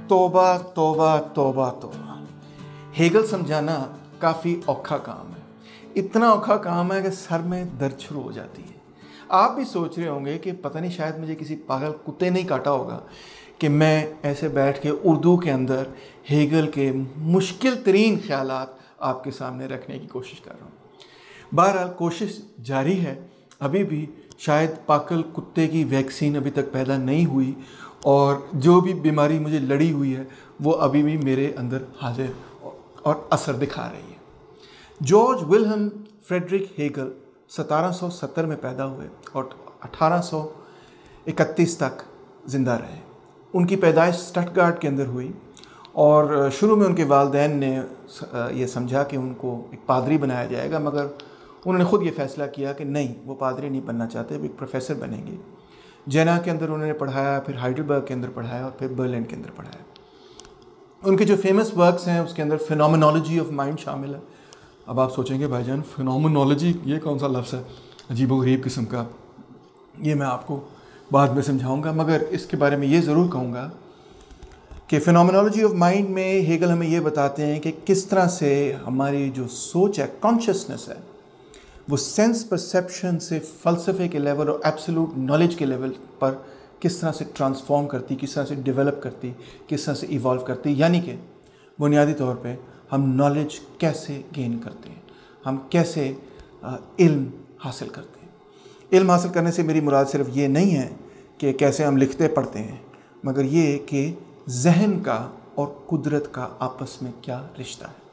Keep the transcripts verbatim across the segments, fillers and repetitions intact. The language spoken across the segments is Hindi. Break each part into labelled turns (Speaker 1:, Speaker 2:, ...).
Speaker 1: तौबा तौबा तौबा तौबा। हेगल समझाना काफ़ी औखा काम है। इतना औखा काम है कि सर में दर्द शुरू हो जाती है। आप भी सोच रहे होंगे कि पता नहीं शायद मुझे किसी पागल कुत्ते ने ही काटा होगा कि मैं ऐसे बैठ के उर्दू के अंदर हेगल के मुश्किल तरीन ख्यालात आपके सामने रखने की कोशिश कर रहा हूँ। बहरहाल कोशिश जारी है। अभी भी शायद पागल कुत्ते की वैक्सीन अभी तक पैदा नहीं हुई और जो भी बीमारी मुझे लड़ी हुई है वो अभी भी मेरे अंदर हाजिर और असर दिखा रही है। जॉर्ज विल्हेम फ्रेडरिक हेगल सत्रह सौ सत्तर में पैदा हुए और अठारह सौ इकतीस तक ज़िंदा रहे। उनकी पैदाइश स्टटगार्ट के अंदर हुई और शुरू में उनके वालिदैन ने ये समझा कि उनको एक पादरी बनाया जाएगा, मगर उन्होंने ख़ुद ये फ़ैसला किया कि नहीं, वो पादरी नहीं बनना चाहते, वो एक प्रोफेसर बनेंगे। जेना के अंदर उन्होंने पढ़ाया, फिर हाइडेलबर्ग के अंदर पढ़ाया और फिर बर्लिन के अंदर पढ़ाया। उनके जो फेमस वर्क्स हैं उसके अंदर फिनोमिनोलॉजी ऑफ माइंड शामिल है। अब आप सोचेंगे भाईजान फिनोमिनोलॉजी ये कौन सा लफ्ज़ है, अजीबोगरीब किस्म का, ये मैं आपको बाद में समझाऊंगा, मगर इसके बारे में ये ज़रूर कहूँगा कि फिनोमिनोलॉजी ऑफ माइंड में हेगल हमें ये बताते हैं कि किस तरह से हमारी जो सोच है, कॉन्शियसनेस है, वो सेंस परसेप्शन से फ़लसफ़े के लेवल और एब्सोल्यूट नॉलेज के लेवल पर किस तरह से ट्रांसफॉर्म करती, किस तरह से डेवलप करती, किस तरह से इवॉल्व करती। यानी कि बुनियादी तौर पे हम नॉलेज कैसे गेन करते हैं, हम कैसे इल्म हासिल करते हैं। इल्म हासिल करने से मेरी मुराद सिर्फ ये नहीं है कि कैसे हम लिखते पढ़ते हैं, मगर ये कि जहन का और कुदरत का आपस में क्या रिश्ता है।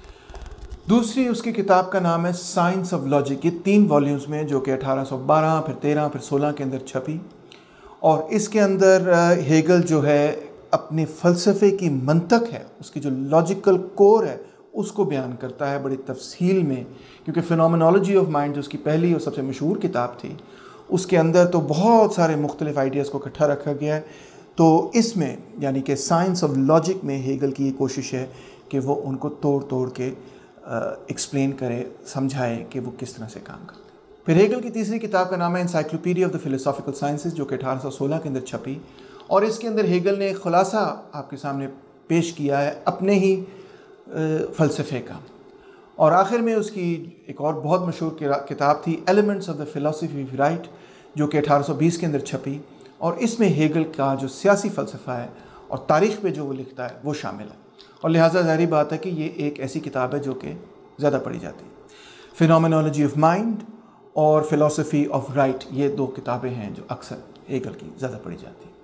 Speaker 1: दूसरी उसकी किताब का नाम है साइंस ऑफ लॉजिक। ये तीन वॉल्यूम्स में, जो कि अठारह सौ बारह फिर तेरह फिर सोलह के अंदर छपी, और इसके अंदर हेगल जो है अपने फ़लसफ़े की मंतक है, उसकी जो लॉजिकल कोर है उसको बयान करता है बड़ी तफसील में, क्योंकि फिनोमिनोलॉजी ऑफ माइंड जो उसकी पहली और सबसे मशहूर किताब थी, उसके अंदर तो बहुत सारे मुख्तलिफ़ आइडियाज़ को इकट्ठा रखा गया है। तो इसमें यानी कि साइंस ऑफ लॉजिक में हेगल की ये कोशिश है कि वो उनको तोड़ तोड़ के एक्सप्लेन करे, समझाए कि वो किस तरह से काम करते हैं। फिर हेगल की तीसरी किताब का नाम है encyclopedia of the philosophical sciences, जो कि अठारह सौ सोलह के अंदर छपी, और इसके अंदर हेगल ने खुलासा आपके सामने पेश किया है अपने ही फ़लसफ़े का। और आखिर में उसकी एक और बहुत मशहूर किताब थी elements of the philosophy of right, जो कि अठारह सौ बीस के अंदर छपी, और इसमें हेगल का जो सियासी फ़लसफ़ा है और तारीख़ पे जो वो लिखता है वो शामिल है, और लिहाजा ज़ाहिर बात है कि ये एक ऐसी किताब है जो कि ज़्यादा पढ़ी जाती है। फिनोमिनोलॉजी ऑफ माइंड और फिलॉसफी ऑफ राइट, ये दो किताबें हैं जो अक्सर हेगल की ज़्यादा पढ़ी जाती हैं।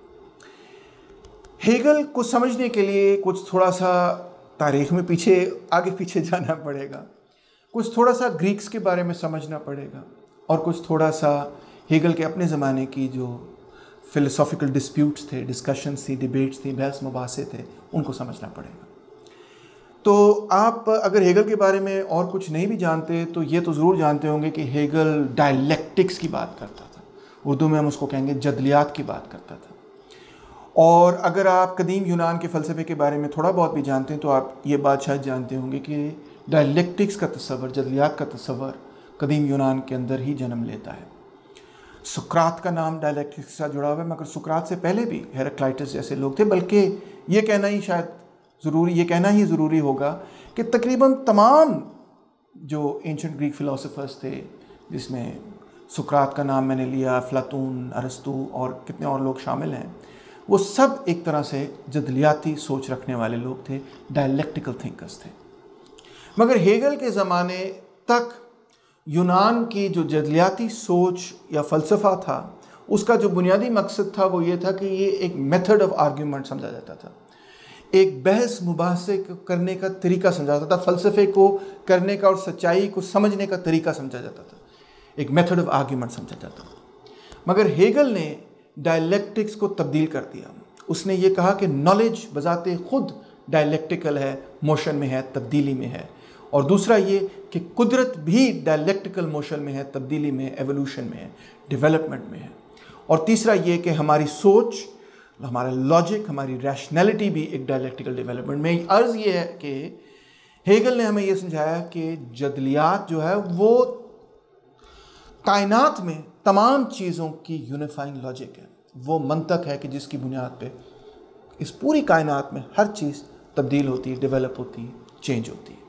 Speaker 1: हेगल को समझने के लिए कुछ थोड़ा सा तारीख़ में पीछे आगे पीछे जाना पड़ेगा, कुछ थोड़ा सा ग्रीक्स के बारे में समझना पड़ेगा, और कुछ थोड़ा सा हेगल के अपने ज़माने की जो फ़िलोसॉफ़िकल डिस्प्यूट्स थे, डिस्कशंस थी, डिबेट्स थी, बहस मुबासे थे, उनको समझना पड़ेगा। तो आप अगर हेगल के बारे में और कुछ नहीं भी जानते तो ये तो ज़रूर जानते होंगे कि हेगल डायलेक्टिक्स की बात करता था, उर्दू में हम उसको कहेंगे जदलियात की बात करता था। और अगर आप कदीम यूनान के फ़लसफ़े के बारे में थोड़ा बहुत भी जानते हैं तो आप ये बात शायद जानते होंगे कि डायलेक्टिक्स का तस्वर, जदलियात का तस्वर कदीम यूनान के अंदर ही जन्म लेता है। सुकरात का नाम डायलेक्टिक्स के साथ जुड़ा हुआ है, मगर सुकरात से पहले भी हेराक्लाइटस जैसे लोग थे, बल्कि ये कहना ही शायद ज़रूरी ये कहना ही ज़रूरी होगा कि तकरीबन तमाम जो एंशंट ग्रीक फ़िलासफ़र्स थे, जिसमें सुकरात का नाम मैंने लिया, अफलातून, अरस्तू और कितने और लोग शामिल हैं, वो सब एक तरह से जदलियाती सोच रखने वाले लोग थे, डायलेक्टिकल थिंकर्स थे। मगर हेगल के ज़माने तक यूनान की जो जदलियाती सोच या फ़लसफ़ा था, उसका जो बुनियादी मकसद था वो ये था कि ये एक मेथड ऑफ आर्ग्यूमेंट समझा जाता था, एक बहस मुबाहसे करने का तरीका समझा जाता था, फ़लसफ़े को करने का और सच्चाई को समझने का तरीका समझा जाता था, एक मेथड ऑफ आर्ग्यूमेंट समझा जाता था। मगर हेगल ने डायलेक्टिक्स को तब्दील कर दिया। उसने ये कहा कि नॉलेज बजाते खुद डायलेक्टिकल है, मोशन में है, तब्दीली में है, और दूसरा ये कि कुदरत भी डायलेक्टिकल मोशन में है, तब्दीली में है, एवोल्यूशन में है, डेवलपमेंट में है, और तीसरा ये कि हमारी सोच, हमारा लॉजिक, हमारी रैशनैलिटी भी एक डायलेक्टिकल डेवलपमेंट में। अर्ज़ ये है कि हेगल ने हमें ये समझाया कि जदलियात जो है वो कायनात में तमाम चीज़ों की यूनिफाइंग लॉजिक है, वो मंतक है कि जिसकी बुनियाद पे इस पूरी कायनात में हर चीज़ तब्दील होती है, डेवलप होती है, चेंज होती है।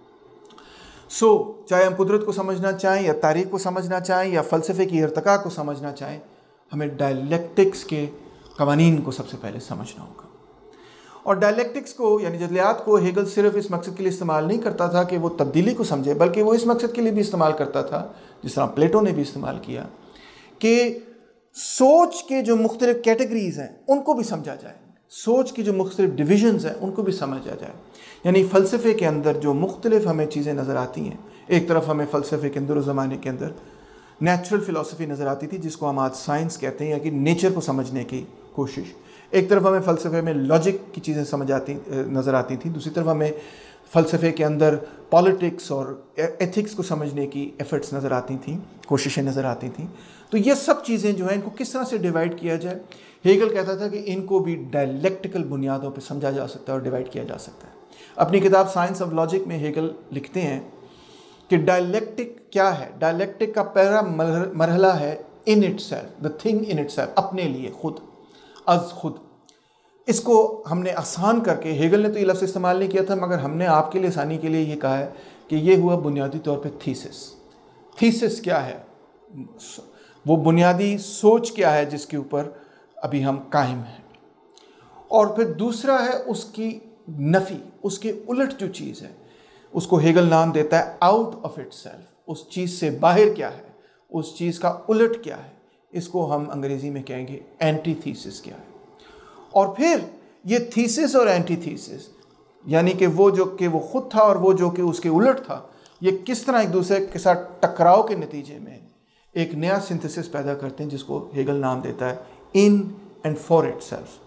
Speaker 1: सो so, चाहे हम कुदरत को समझना चाहें या तारीख को समझना चाहें या फ़लसफ़े की इर्तिका को समझना चाहें, हमें डायलेक्टिक्स के कवानीन को सबसे पहले समझना होगा। और डायलेक्टिक्स को यानी जदलियात को हेगल सिर्फ इस मकसद के लिए इस्तेमाल नहीं करता था कि वो तब्दीली को समझे, बल्कि वो इस मकसद के लिए भी इस्तेमाल करता था, जिस तरह प्लेटो ने भी इस्तेमाल किया, कि सोच के जो मुख्तलिफ कैटेगरीज़ हैं उनको भी समझा जाए, सोच की जो मुख्तलिफ डिविजन्स हैं उनको भी समझा जाए। यानी फ़लसफ़े के अंदर जो मुख्तलिफ हमें चीज़ें नज़र आती हैं, एक तरफ हमें फ़लसफ़े के अंदर ज़माने के अंदर नेचुरल फ़िलासफ़ी नज़र आती थी, जिसको हम आज साइंस कहते हैं, या कि नेचर को समझने की कोशिश। एक तरफ हमें फ़लसफ़े में लॉजिक की चीज़ें समझ आती नज़र आती थी, दूसरी तरफ हमें फ़लसफ़े के अंदर पॉलिटिक्स और एथिक्स को समझने की एफ़र्ट्स नज़र आती थी, कोशिशें नज़र आती थी। तो ये सब चीज़ें जो हैं इनको किस तरह से डिवाइड किया जाए, हेगल कहता था कि इनको भी डायलेक्टिकल बुनियादों पर समझा जा सकता है और डिवाइड किया जा सकता है। अपनी किताब साइंस ऑफ लॉजिक में हेगल लिखते हैं कि डायलेक्टिक क्या है। डायलेक्टिक का पहला मरहला है in itself, the thing in itself, अपने लिए, खुद, अज खुद। इसको हमने आसान करके, हेगल ने तो ये लफ्ज़ इस्तेमाल नहीं किया था, मगर हमने आपके लिए आसानी के लिए ये कहा है कि ये हुआ बुनियादी तौर पे थीसिस। थीसिस क्या है? वो बुनियादी सोच क्या है जिसके ऊपर अभी हम कायम हैं। और फिर दूसरा है उसकी नफ़ी, उसके उलट जो चीज़ है, उसको हेगल नाम देता है आउट ऑफ इटसेल्फ। उस चीज़ से बाहर क्या है, उस चीज़ का उलट क्या है, इसको हम अंग्रेज़ी में कहेंगे एंटीथीसिस क्या है। और फिर ये थीसिस और एंटीथीसिस, यानी कि वो जो कि वो खुद था और वो जो कि उसके उलट था, ये किस तरह एक दूसरे के साथ टकराव के नतीजे में एक नया सिंथेसिस पैदा करते हैं, जिसको हेगल नाम देता है इन एंड फॉर इटसेल्फ।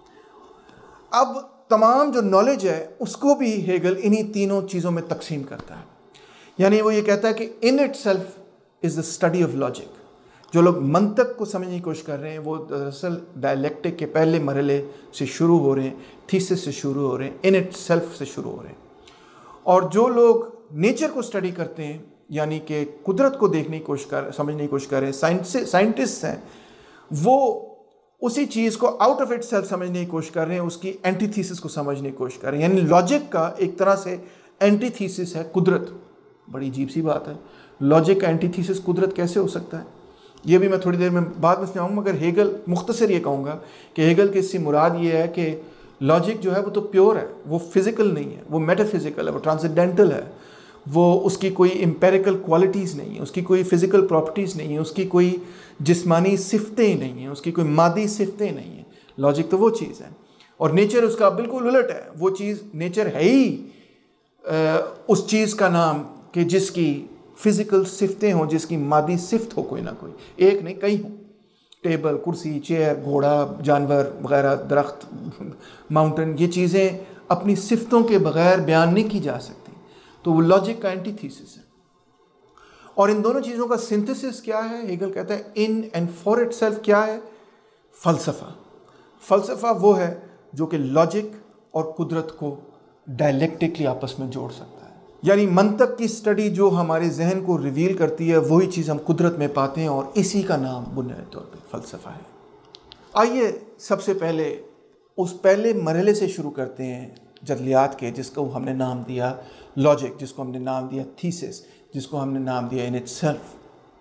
Speaker 1: अब तमाम जो नॉलेज है उसको भी हेगल इन्हीं तीनों चीज़ों में तकसीम करता है। यानी वो ये कहता है कि in itself is the study of logic. जो लोग मंतक को समझने की कोशिश कर रहे हैं वो दरअसल डायलेक्टिक के पहले मरहले से शुरू हो रहे हैं, थीसिस से शुरू हो रहे हैं, इन इटसेल्फ से शुरू हो रहे हैं। और जो लोग नेचर को स्टडी करते हैं, यानी कि कुदरत को देखने की कोशिश कर समझने की कोशिश कर रहे हैं, साइंस साइंटिस्ट हैं, वो उसी चीज़ को आउट ऑफ इटसेल्फ समझने की कोशिश कर रहे हैं, उसकी एंटीथीसिस को समझने की कोशिश कर रहे हैं। यानी लॉजिक का एक तरह से एंटीथीसिस है कुदरत। बड़ी अजीब सी बात है, लॉजिक का एंटीथीसिस कुदरत कैसे हो सकता है? ये भी मैं थोड़ी देर में बाद में समझाऊंगा, मगर हेगल मुख्तसर ये कहूँगा कि हेगल की इससे मुराद ये है कि लॉजिक जो है वो तो प्योर है, वो फिज़िकल नहीं है, वो मेटाफिज़िकल है, वो ट्रांसेंडेंटल है, वो उसकी कोई एम्पेरिकल क्वालिटीज़ नहीं है, उसकी कोई फ़िज़िकल प्रॉपर्टीज़ नहीं है, उसकी कोई जिस्मानी सिफ्तें नहीं हैं, उसकी कोई मादी सिफ्तें नहीं हैं। लॉजिक तो वो चीज़ है, और नेचर उसका बिल्कुल उलट है। वो चीज़, नेचर है ही आ, उस चीज़ का नाम कि जिसकी फ़िज़िकल सिफ्तें हों, जिसकी मादी सिफ्त हो, कोई ना कोई, एक नहीं कई हों। टेबल, कुर्सी, चेयर, घोड़ा, जानवर वगैरह, दरख्त, माउंटेन, ये चीज़ें अपनी सिफ्तों के बग़ैर बयान नहीं की जा सकती। तो वो लॉजिक का एंटीथीसिस है। और इन दोनों चीज़ों का सिंथेसिस क्या है? हेगल कहता है इन एंड फॉर इटसेल्फ क्या है? फ़लसफ़ा। फ़लसफ़ा वो है जो कि लॉजिक और कुदरत को डायलेक्टिकली आपस में जोड़ सकता है। यानी मंतक की स्टडी जो हमारे जहन को रिवील करती है, वही चीज़ हम कुदरत में पाते हैं, और इसी का नाम बुनियादी तौर पे फ़लसफ़ा है। आइए सबसे पहले उस पहले मरहले से शुरू करते हैं जदलियात के, जिसको हमने नाम दिया लॉजिक, जिसको हमने नाम दिया थीसिस, जिसको हमने नाम दिया इन इटसेल्फ।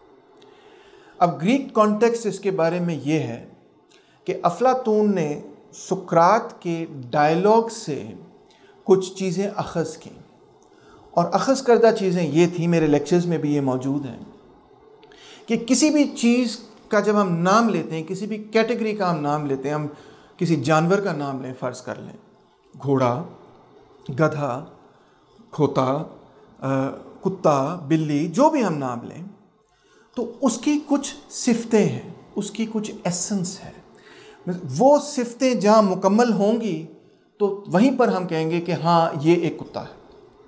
Speaker 1: अब ग्रीक कॉन्टेक्स्ट इसके बारे में ये है कि अफलातून ने सुकरात के डायलॉग से कुछ चीज़ें अख़ज़ की, और अख़ज़ करदा चीज़ें ये थी, मेरे लेक्चर्स में भी ये मौजूद हैं, कि किसी भी चीज़ का जब हम नाम लेते हैं, किसी भी कैटेगरी का हम नाम लेते हैं, हम किसी जानवर का नाम लें, फ़र्ज़ कर लें घोड़ा, गधा, खोता, कुत्ता, बिल्ली, जो भी हम नाम लें, तो उसकी कुछ सिफ्तें हैं, उसकी कुछ एसेंस है। वो सिफ्तें जहाँ मुकम्मल होंगी तो वहीं पर हम कहेंगे कि हाँ ये एक कुत्ता है।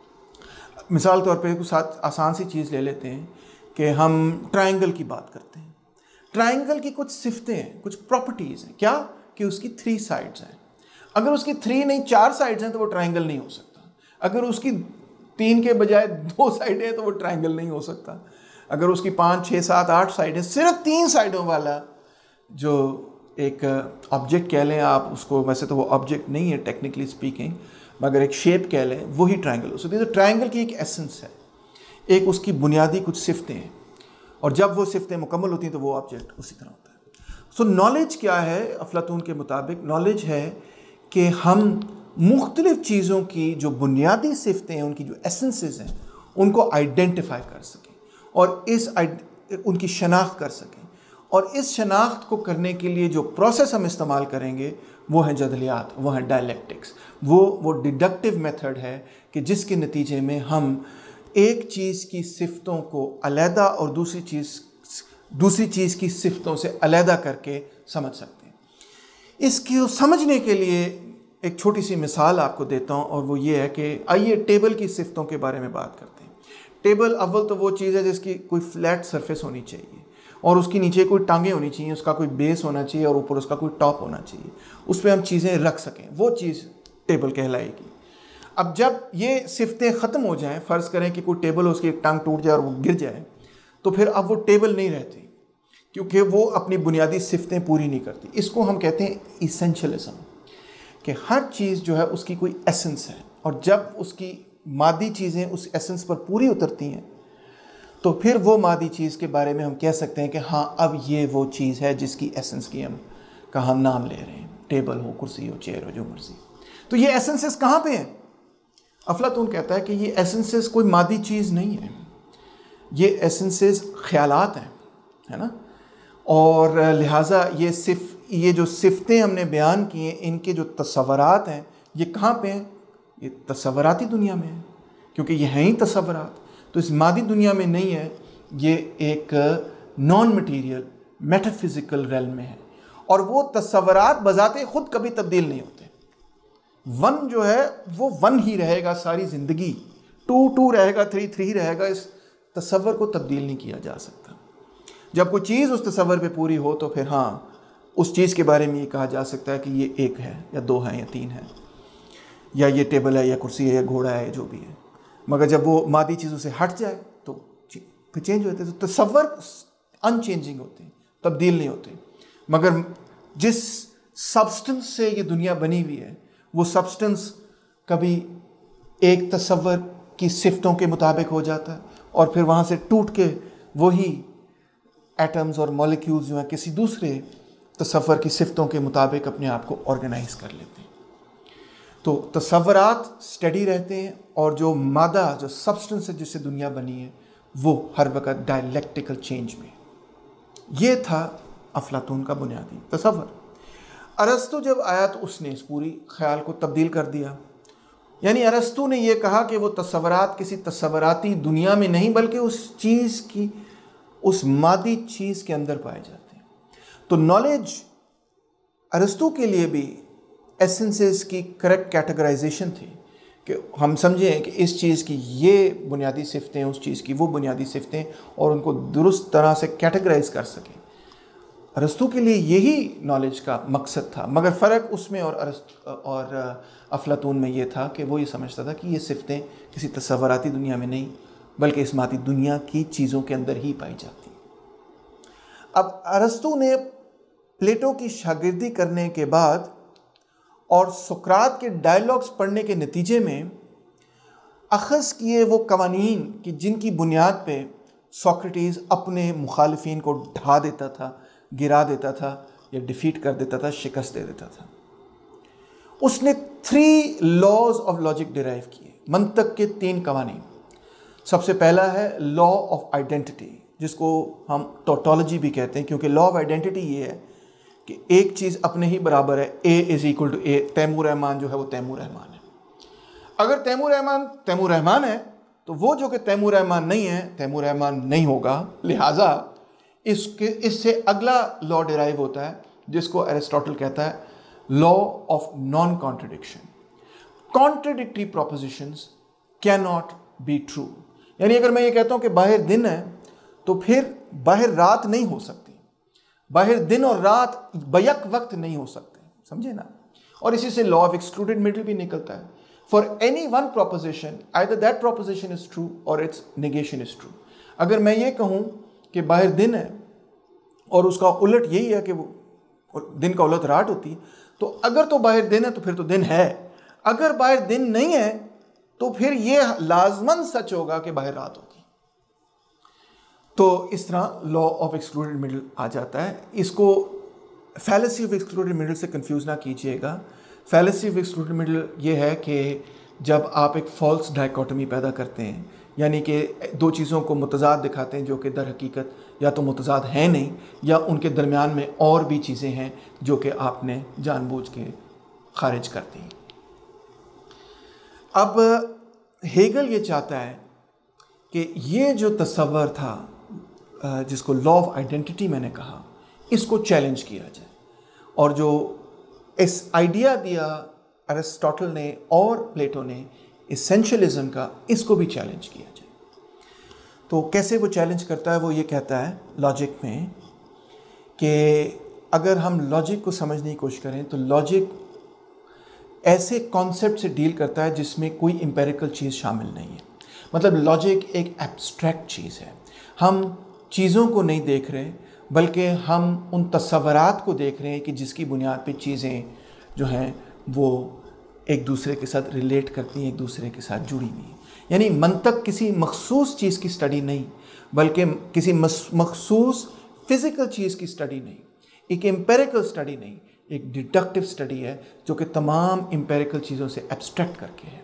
Speaker 1: मिसाल तौर पे कुछ आसान सी चीज़ ले लेते हैं कि हम ट्रायंगल की बात करते हैं। ट्रायंगल की कुछ सिफ्तें हैं, कुछ प्रॉपर्टीज़ हैं, क्या कि उसकी थ्री साइड्स हैं। अगर उसकी थ्री नहीं चार साइड्स हैं तो वो ट्रायंगल नहीं हो सकता। अगर उसकी तीन के बजाय दो साइडें हैं तो वो ट्रायंगल नहीं हो सकता। अगर उसकी पाँच छः सात आठ साइडें, सिर्फ तीन साइडों वाला जो एक ऑब्जेक्ट कह लें आप उसको, वैसे तो वो ऑब्जेक्ट नहीं है टेक्निकली स्पीकिंग, मगर एक शेप कह लें, वही ट्रायंगल हो सकती है। तो ट्रायंगल की एक एसेंस है, एक उसकी बुनियादी कुछ सिफ्तें हैं, और जब वो सिफ्तें मुकम्मल होती हैं तो वो ऑब्जेक्ट उसी तरह होता है। सो so, नॉलेज क्या है अफलातून के मुताबिक? नॉलेज है कि हम मुख्तलिफ़ चीज़ों की जो बुनियादी सिफ्तें हैं, उनकी जो एसेंसेस हैं, उनको आइडेंटिफाई कर सकें और इस उनकी शनाख्त कर सकें। और इस शनाख्त को करने के लिए जो प्रोसेस हम इस्तेमाल करेंगे वो है जदलियात, वो है डायलेक्टिक्स, वो वो डिडक्टिव मेथड है कि जिसके नतीजे में हम एक चीज़ की सिफ्तों को अलहदा और दूसरी चीज़ दूसरी चीज़ की सिफ्तों से अलहदा करके समझ सकते हैं। इसको समझने के लिए एक छोटी सी मिसाल आपको देता हूँ, और वो ये है कि आइए टेबल की सिफ्तों के बारे में बात करते हैं। टेबल अव्वल तो वो चीज़ है जिसकी कोई फ्लैट सरफेस होनी चाहिए और उसकी नीचे कोई टांगें होनी चाहिए, उसका कोई बेस होना चाहिए और ऊपर उसका कोई टॉप होना चाहिए, उस पर हम चीज़ें रख सकें, वो चीज़ टेबल कहलाएगी। अब जब ये सिफ्तें ख़त्म हो जाएं, फ़र्ज़ करें कि कोई टेबल हो, उसकी एक टांग टूट जाए और वो गिर जाए, तो फिर अब वो टेबल नहीं रहती, क्योंकि वो अपनी बुनियादी सिफ्तें पूरी नहीं करती। इसको हम कहते हैं इसेंशियलिज्म, कि हर चीज़ जो है उसकी कोई एसेंस है, और जब उसकी मादी चीज़ें उस एसेंस पर पूरी उतरती हैं तो फिर वो मादी चीज़ के बारे में हम कह सकते हैं कि हाँ, अब ये वो चीज़ है जिसकी एसेंस की हम का हम नाम ले रहे हैं। टेबल हो, कुर्सी हो, चेयर हो, जो मर्जी। तो ये एसेंसेस कहाँ पे हैं? अफलातून कहता है कि ये एसेंसेस कोई मादी चीज़ नहीं है, ये एसेंसेस ख्यालात हैं, है ना। और लिहाजा ये सिर्फ ये जो सिफ्तें हमने बयान की हैं, इनके जो तसव्वुरात हैं, ये कहाँ पे हैं? ये तसव्वुराती दुनिया में है, क्योंकि ये हैं ही तसव्वुरात। तो इस मादी दुनिया में नहीं है, ये एक नॉन मटीरियल मेटाफिज़िकल रेल्म में है, और वो तसव्वुरात बजाते खुद कभी तब्दील नहीं होते। वन जो है वो वन ही रहेगा सारी ज़िंदगी, टू टू रहेगा, थ्री थ्री रहेगा। इस तसव्वुर को तब्दील नहीं किया जा सकता। जब कोई चीज़ उस तसव्वुर पे पूरी हो तो फिर हाँ, उस चीज़ के बारे में ये कहा जा सकता है कि ये एक है या दो है या तीन है, या ये टेबल है या कुर्सी है या घोड़ा है, जो भी है। मगर जब वो मादी चीज़ों से हट जाए तो फिर चेंज होते हैं। तो तसव्वुर अनचेंजिंग होते हैं, तब्दील नहीं होते। मगर जिस सब्सटेंस से ये दुनिया बनी हुई है, वो सब्सटेंस कभी एक तसव्वुर की सिफ्तों के मुताबिक हो जाता है, और फिर वहाँ से टूट के वही एटम्स और मॉलिक्यूल्स जो हैं किसी दूसरे तसव्वुर की सिफ्तों के मुताबिक अपने आप को ऑर्गेनाइज कर लेते हैं। तो तसव्वुरात स्टडी रहते हैं, और जो मादा, जो सब्सटेंस है जिससे दुनिया बनी है, वो हर वक्त डायलेक्टिकल चेंज में। ये था अफलातून का बुनियादी तसव्वुर। अरस्तु जब आया तो उसने इस पूरी ख्याल को तब्दील कर दिया। यानी अरस्तु ने यह कहा कि वो तसव्वुरात किसी तसव्वुराती दुनिया में नहीं, बल्कि उस चीज़ की, उस मादी चीज़ के अंदर पाए जाते हैं। तो नॉलेज अरस्तु के लिए भी एसेंसेस की करेक्ट कैटेगराइजेशन थी, कि हम समझें कि इस चीज़ की ये बुनियादी सिफ्तें, उस चीज़ की वो बुनियादी सिफ्तें, और उनको दुरुस्त तरह से कैटेगराइज कर सकें। अरस्तु के लिए यही नॉलेज का मकसद था। मगर फ़र्क उसमें और अरस्तु और अफलातून में ये था कि वो ये समझता था कि ये सिफ्तें किसी तसव्वुराती दुनिया में नहीं, बल्कि इस मादी दुनिया की चीज़ों के अंदर ही पाई जाती। अब अरस्तु ने प्लेटो की शागिर्दी करने के बाद और सुकरात के डायलॉग्स पढ़ने के नतीजे में अखज़ किए वो कवानीन कि जिनकी बुनियाद पे सोक्रेटिस अपने मुखालिफिन को ढा देता था, गिरा देता था, या डिफीट कर देता था, शिकस्त दे देता था। उसने three laws of logic derive किए, मंतक के तीन कवानीन। सबसे पहला है लॉ ऑफ आइडेंटिटी, जिसको हम टोटोलॉजी भी कहते हैं, क्योंकि लॉ ऑफ आइडेंटिटी ये है कि एक चीज़ अपने ही बराबर है, A is equal to A. Taimur Rahman जो है वो तैमूर रहमान है। अगर तैमूर रहमान तैमूर रहमान है तो वो जो कि तैमूर रहमान नहीं है, तैमूर रहमान नहीं होगा। लिहाजा इसके इससे अगला लॉ डिराइव होता है, जिसको एरिस्टोटल कहता है law of non contradiction. Contradictory propositions can not be true. यानी अगर मैं ये कहता हूँ कि बाहर दिन है, तो फिर बाहर रात नहीं हो सकती। बाहर दिन और रात बैक वक्त नहीं हो सकते, समझे ना। और इसी से लॉ ऑफ एक्सक्लूडेड मिडल भी निकलता है। For any one proposition, either that proposition is true और इट्स नेगेशन इज ट्रू। अगर मैं ये कहूँ कि बाहर दिन है और उसका उलट यही है कि वो और दिन का उलट राट होती है। तो अगर तो बाहर दिन है तो फिर तो दिन है, अगर बाहर दिन नहीं है तो फिर ये लाजमन सच होगा कि बाहर रात होगी। तो इस तरह लॉ ऑफ एक्सक्लूडेड मिडल आ जाता है। इसको फैलेसी ऑफ एक्सक्लूडेड मिडल से कंफ्यूज ना कीजिएगा। फैलेसी ऑफ एक्सक्लूडेड मिडल ये है कि जब आप एक फॉल्स डायकोटमी पैदा करते हैं, यानी कि दो चीज़ों को मुतजाद दिखाते हैं जो कि दर हकीकत या तो मुतजाद हैं नहीं या उनके दरमियान में और भी चीज़ें हैं जो कि आपने जानबूझ के खारिज कर दी। अब हेगल ये चाहता है कि ये जो तस्वर था जिसको लॉ ऑफ आइडेंटिटी मैंने कहा, इसको चैलेंज किया जाए, और जो इस आइडिया दिया अरिस्टोटल ने और प्लेटो ने एसेंशियलिज्म का, इसको भी चैलेंज किया जाए। तो कैसे वो चैलेंज करता है? वो ये कहता है लॉजिक में कि अगर हम लॉजिक को समझने की कोशिश करें तो लॉजिक ऐसे कॉन्सेप्ट से डील करता है जिसमें कोई एम्पिरिकल चीज़ शामिल नहीं है। मतलब लॉजिक एक एब्स्ट्रैक्ट चीज़ है। हम चीज़ों को नहीं देख रहे बल्कि हम उन तस्वरात को देख रहे हैं कि जिसकी बुनियाद पे चीज़ें जो हैं वो एक दूसरे के साथ रिलेट करती हैं, एक दूसरे के साथ जुड़ी हुई हैं। यानी मंतक किसी मखसूस चीज़ की स्टडी नहीं बल्कि किसी मखसूस फिज़िकल चीज़ की स्टडी नहीं, एक एम्पेरिकल स्टडी नहीं, एक डिडक्टिव स्टडी है जो कि तमाम एम्पेरिकल चीज़ों से एब्स्ट्रैक्ट करके है।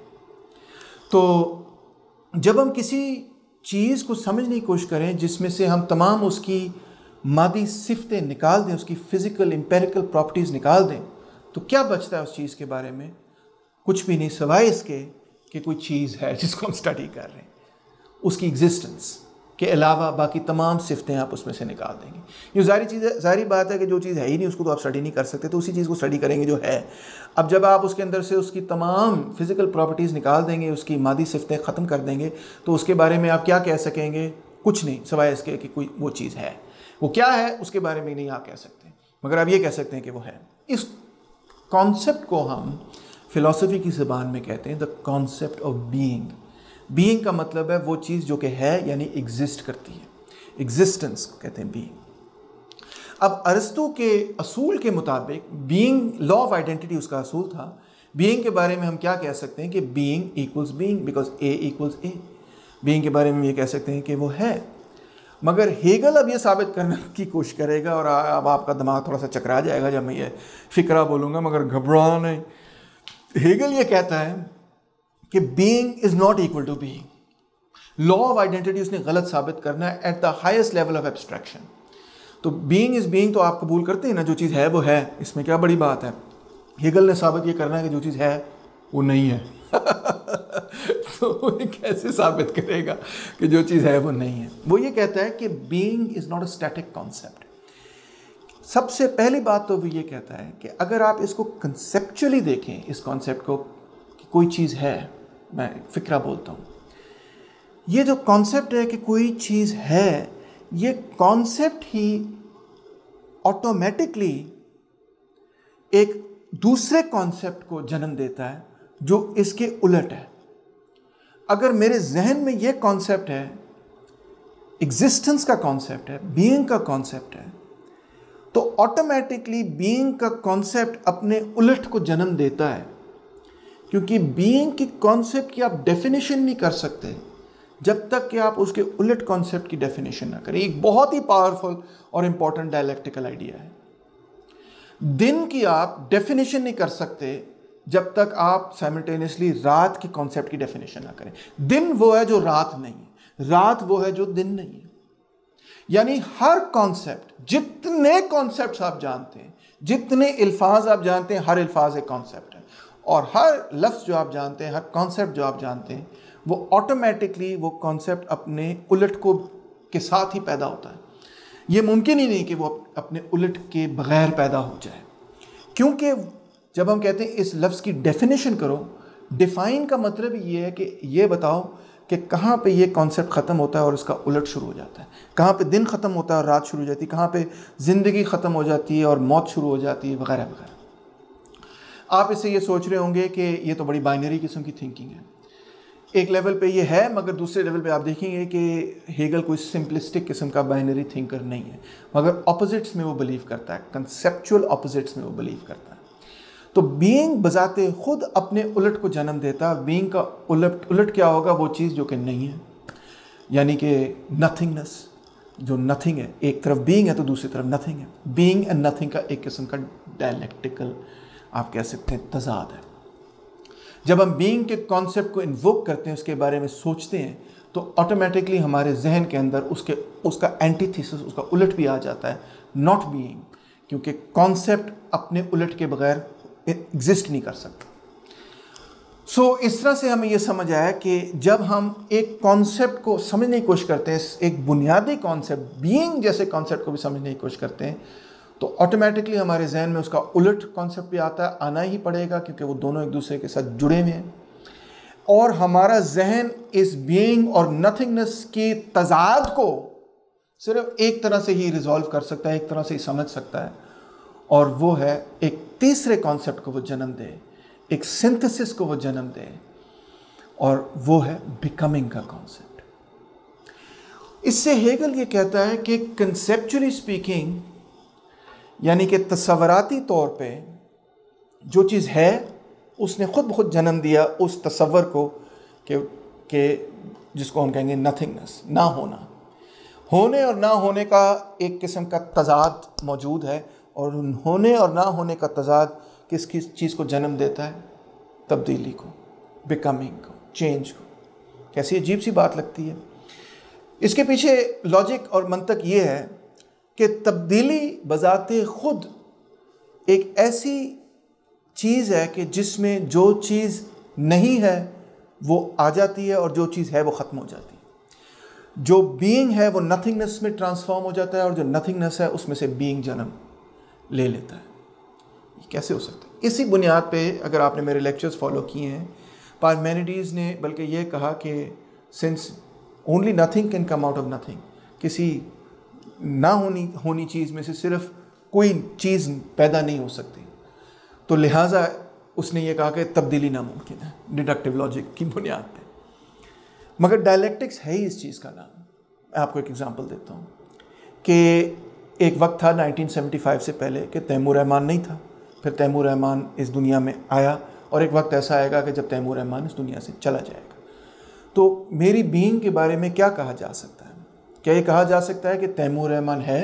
Speaker 1: तो जब हम किसी चीज़ को समझने की कोशिश करें जिसमें से हम तमाम उसकी मादी सिफ़तें निकाल दें, उसकी फ़िज़िकल एम्पेरिकल प्रॉपर्टीज़ निकाल दें, तो क्या बचता है उस चीज़ के बारे में? कुछ भी नहीं, सिवाय इसके कि कोई चीज़ है जिसको हम स्टडी कर रहे हैं। उसकी एग्जिस्टेंस के अलावा बाकी तमाम सिफ़तें आप उसमें से निकाल देंगे। ये ज़ाहिर चीज़ है, ज़ाहिर बात है कि जो चीज़ है ही नहीं उसको तो आप स्टडी नहीं कर सकते, तो उसी चीज़ को स्टडी करेंगे जो है। अब जब आप उसके अंदर से उसकी तमाम फिज़िकल प्रॉपर्टीज़ निकाल देंगे, उसकी मादी सिफ़तें ख़त्म कर देंगे, तो उसके बारे में आप क्या कह सकेंगे? कुछ नहीं, सिवाय इसके कि कोई वो चीज़ है। वो क्या है उसके बारे में नहीं आप कह सकते, मगर आप ये कह सकते हैं कि वो है। इस कॉन्सेप्ट को हम फ़िलॉसफ़ी की ज़बान में कहते हैं the concept of being. Being का मतलब है वो चीज़ जो कि है, यानी एग्जिस्ट करती है। एग्जिस्टेंस को कहते हैं बीइंग। अब अरिस्टो के असूल के मुताबिक बीइंग, लॉ ऑफ आइडेंटिटी उसका असूल था। बीइंग के बारे में हम क्या कह सकते हैं कि being equals being, because a equals a. Being के बारे में ये कह सकते हैं कि वो है। मगर हेगल अब ये साबित करने की कोशिश करेगा, और अब आपका दिमाग थोड़ा सा चकरा जाएगा जब मैं ये फ़िक्रा बोलूँगा, मगर घबराना नहीं। हेगल ये कहता है कि being is not equal to being. Law of identity उसने गलत साबित करना है at the highest level of abstraction. तो बीइंग इज़ बीइंग तो आप कबूल करते हैं ना, जो चीज़ है वो है, इसमें क्या बड़ी बात है। हेगल ने साबित ये करना है कि जो चीज़ है वो नहीं है। तो ये कैसे साबित करेगा कि जो चीज़ है वो नहीं है? वो ये कहता है कि being is not a static concept. सबसे पहली बात तो वो ये कहता है कि अगर आप इसको कंसेप्चुअली देखें, इस कॉन्सेप्ट को कि कोई चीज़ है, मैं फ़िक्रा बोलता हूँ, ये जो कॉन्सेप्ट है कि कोई चीज़ है, ये कॉन्सेप्ट ही ऑटोमेटिकली एक दूसरे कॉन्सेप्ट को जन्म देता है जो इसके उलट है। अगर मेरे जहन में ये कॉन्सेप्ट है, एग्जिस्टेंस का कॉन्सेप्ट है, बीइंग का कॉन्सेप्ट है, तो ऑटोमेटिकली बीइंग का कॉन्सेप्ट अपने उलट को जन्म देता है। क्योंकि बीइंग की कॉन्सेप्ट की आप डेफिनेशन नहीं कर सकते जब तक कि आप उसके उलट कॉन्सेप्ट की डेफिनेशन ना करें। एक बहुत ही पावरफुल और इंपॉर्टेंट डायलेक्टिकल आइडिया है। दिन की आप डेफिनेशन नहीं कर सकते जब तक आप साइमल्टेनियसली रात की कॉन्सेप्ट की डेफिनेशन ना करें। दिन वो है जो रात नहीं है, रात वो है जो दिन नहीं है। यानी हर कॉन्सेप्ट, जितने कॉन्सेप्ट्स आप जानते हैं, जितने अल्फाज आप जानते हैं, हर अल्फाज एक कॉन्सेप्ट है, और हर लफ्ज़ जो आप जानते हैं, हर कॉन्सेप्ट जो आप जानते हैं, वो ऑटोमेटिकली वो कॉन्सेप्ट अपने उलट को के साथ ही पैदा होता है। ये मुमकिन ही नहीं कि वो अपने उलट के बगैर पैदा हो जाए। क्योंकि जब हम कहते हैं इस लफ्ज़ की डेफिनेशन करो, डिफ़ाइन का मतलब ये है कि ये बताओ कि कहाँ पे ये कॉन्सेप्ट ख़त्म होता है और उसका उलट शुरू हो जाता है, कहाँ पे दिन ख़त्म होता है और रात शुरू हो जाती है, कहाँ पे ज़िंदगी ख़त्म हो जाती है और मौत शुरू हो जाती है, वगैरह वगैरह। आप इससे ये सोच रहे होंगे कि ये तो बड़ी बाइनरी किस्म की थिंकिंग है। एक लेवल पे ये है, मगर दूसरे लेवल पे आप देखेंगे कि हेगल कोई सिंपलिस्टिक किस्म का बाइनरी थिंकर नहीं है, मगर ऑपोजिट्स में वो बिलीव करता है, कंसेप्चुअल ऑपोजिट्स में वो बिलीव करता है। तो बीइंग बजाते खुद अपने उलट को जन्म देता है। बीइंग का उलट उलट क्या होगा? वो चीज़ जो कि नहीं है, यानी कि नथिंगनेस, जो नथिंग है। एक तरफ बीइंग है तो दूसरी तरफ नथिंग है। बीइंग एंड नथिंग का एक किस्म का डायलेक्टिकल आप कह सकते हैं तजाद है। जब हम बीइंग के कॉन्सेप्ट को इन्वोक करते हैं, उसके बारे में सोचते हैं, तो ऑटोमेटिकली हमारे जहन के अंदर उसके उसका एंटीथीसिस, उसका उलट भी आ जाता है, नॉट बीइंग, क्योंकि कॉन्सेप्ट अपने उलट के बगैर एग्जिस्ट नहीं कर सकता। सो so, इस तरह से हमें यह समझ आया कि जब हम एक कॉन्सेप्ट को समझने की कोशिश करते हैं, एक बुनियादी कॉन्सेप्ट बीइंग जैसे कॉन्सेप्ट को भी समझने की कोशिश करते हैं, तो ऑटोमेटिकली हमारे जहन में उसका उलट कॉन्सेप्ट भी आता है, आना ही पड़ेगा, क्योंकि वो दोनों एक दूसरे के साथ जुड़े हुए हैं। और हमारा जहन इस बीइंग और नथिंगनेस की तजाद को सिर्फ एक तरह से ही रिजॉल्व कर सकता है, एक तरह से ही समझ सकता है, और वो है एक तीसरे कॉन्सेप्ट को वो जन्म दे, एक सिंथेसिस को वो जन्म दे, और वो है बिकमिंग का कॉन्सेप्ट। इससे हेगल ये कहता है कि कंसेप्चुअली स्पीकिंग, यानी कि तसव्वुराती तौर पे जो चीज़ है उसने खुद ब खुद जन्म दिया उस तसव्वुर को कि कि जिसको हम कहेंगे नथिंगनेस, ना होना। होने और ना होने का एक किस्म का तजाद मौजूद है, और उन होने और ना होने का तजाद किस किस चीज़ को जन्म देता है? तब्दीली को, बिकमिंग को, चेंज को। कैसी अजीब सी बात लगती है। इसके पीछे लॉजिक और मंतक ये है कि तब्दीली बजाते खुद एक ऐसी चीज़ है कि जिसमें जो चीज़ नहीं है वो आ जाती है, और जो चीज़ है वो ख़त्म हो जाती है। जो बीइंग है वो नथिंगनेस में ट्रांसफॉर्म हो जाता है, और जो नथिंगनेस है उसमें से बीइंग जन्म ले लेता है। ये कैसे हो सकता है? इसी बुनियाद पे अगर आपने मेरे लेक्चर्स फॉलो किए हैं, पार्मेनिडीज़ ने बल्कि ये कहा कि since only nothing can come out of nothing, किसी ना होनी होनी चीज़ में से सिर्फ कोई चीज़ पैदा नहीं हो सकती, तो लिहाजा उसने ये कहा कि तब्दीली नामुमकिन है, डिडक्टिव लॉजिक की बुनियाद पे। मगर डायलेक्टिक्स है ही इस चीज़ का नाम। मैं आपको एक एग्जांपल देता हूँ कि एक वक्त था नाइनटीन सेवेंटी फाइव से पहले कि तैमूर रहमान नहीं था, फिर तैमूर रहमान इस दुनिया में आया, और एक वक्त ऐसा आएगा कि जब तैमूर रहमान इस दुनिया से चला जाएगा। तो मेरी बीइंग के बारे में क्या कहा जा सकता है? क्या ये कहा जा सकता है कि तैमूर रहमान है,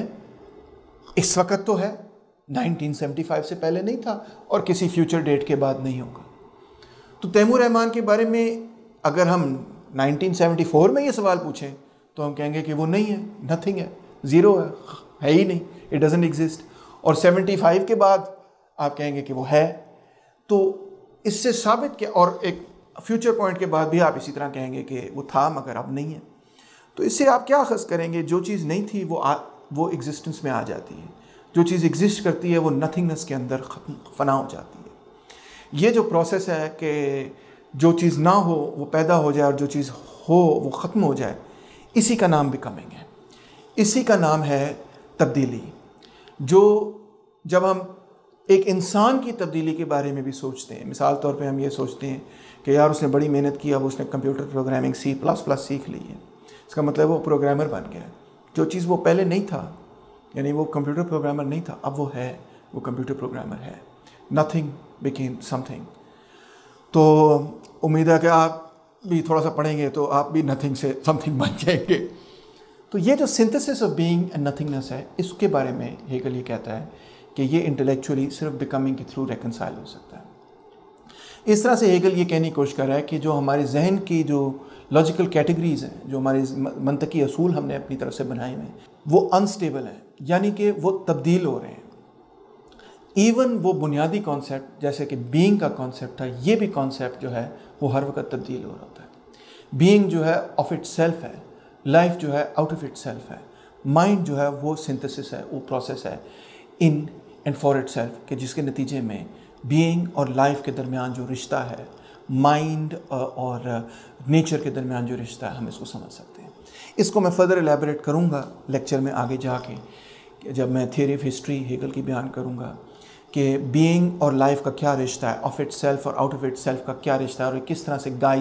Speaker 1: इस वक्त तो है, नाइनटीन सेवेंटी फाइव से पहले नहीं था, और किसी फ्यूचर डेट के बाद नहीं होगा? तो तैमूर रहमान के बारे में अगर हम नाइनटीन सेवेंटी फोर में ये सवाल पूछें तो हम कहेंगे कि वो नहीं है, नथिंग है, ज़ीरो है, है ही नहीं, इट डजंट एग्जिस्ट। और सेवेंटी फाइव के बाद आप कहेंगे कि वो है। तो इससे साबित किया, और एक फ्यूचर पॉइंट के बाद भी आप इसी तरह कहेंगे कि वो था मगर अब नहीं है। तो इससे आप क्या अखज़ करेंगे? जो चीज़ नहीं थी वो आ, वो एग्जिस्टेंस में आ जाती है, जो चीज़ एग्जिस्ट करती है वो नथिंगनेस के अंदर ख़त्म फना हो जाती है। ये जो प्रोसेस है कि जो चीज़ ना हो वो पैदा हो जाए, और जो चीज़ हो वो ख़त्म हो जाए, इसी का नाम बिकमिंग है, इसी का नाम है तब्दीली। जो जब हम एक इंसान की तब्दीली के बारे में भी सोचते हैं, मिसाल तौर पे हम ये सोचते हैं कि यार उसने बड़ी मेहनत की, अब उसने computer programming C plus plus सीख ली है, इसका मतलब वो प्रोग्रामर बन गया। जो चीज़ वो पहले नहीं था, यानी वो कंप्यूटर प्रोग्रामर नहीं था, अब वो है, वो कंप्यूटर प्रोग्रामर है। Nothing became something. तो उम्मीद है कि आप भी थोड़ा सा पढ़ेंगे तो आप भी नथिंग से समथिंग बन जाएंगे। तो ये जो synthesis of being and nothingness है, इसके बारे में हेगल ये कहता है कि ये इंटेलेक्चुअली सिर्फ बिकमिंग के थ्रू रेकनसाइल हो सकता है। इस तरह से हेगल ये कहने की कोशिश कर रहा है कि जो हमारे जहन की जो लॉजिकल कैटेगरीज हैं, जो हमारे मंतकी असूल हमने अपनी तरफ से बनाए हुए हैं, वो अनस्टेबल हैं, यानी कि वो तब्दील हो रहे हैं। इवन वो बुनियादी कॉन्सेप्ट जैसे कि बीइंग का कॉन्सेप्ट था, ये भी कॉन्सेप्ट जो है वो हर वक्त तब्दील हो रहा होता है। बीइंग जो है ऑफ इट सेल्फ है, लाइफ जो है आउट ऑफ इट सेल्फ है, माइंड जो है वो सिंथेसिस है, वो प्रोसेस है in and for itself, के जिसके नतीजे में बीइंग और लाइफ के दरमियान जो रिश्ता है, माइंड और नेचर के दरमियान जो रिश्ता है, हम इसको समझ सकते हैं। इसको मैं फर्दर एलैबोरेट करूँगा लेक्चर में आगे जाके, जब मैं थियरी ऑफ हिस्ट्री हेगल की बयान करूँगा कि बीइंग और लाइफ का क्या रिश्ता है, ऑफ इट सेल्फ और आउट ऑफ इट सेल्फ का क्या रिश्ता है, और किस तरह से गाइस्ट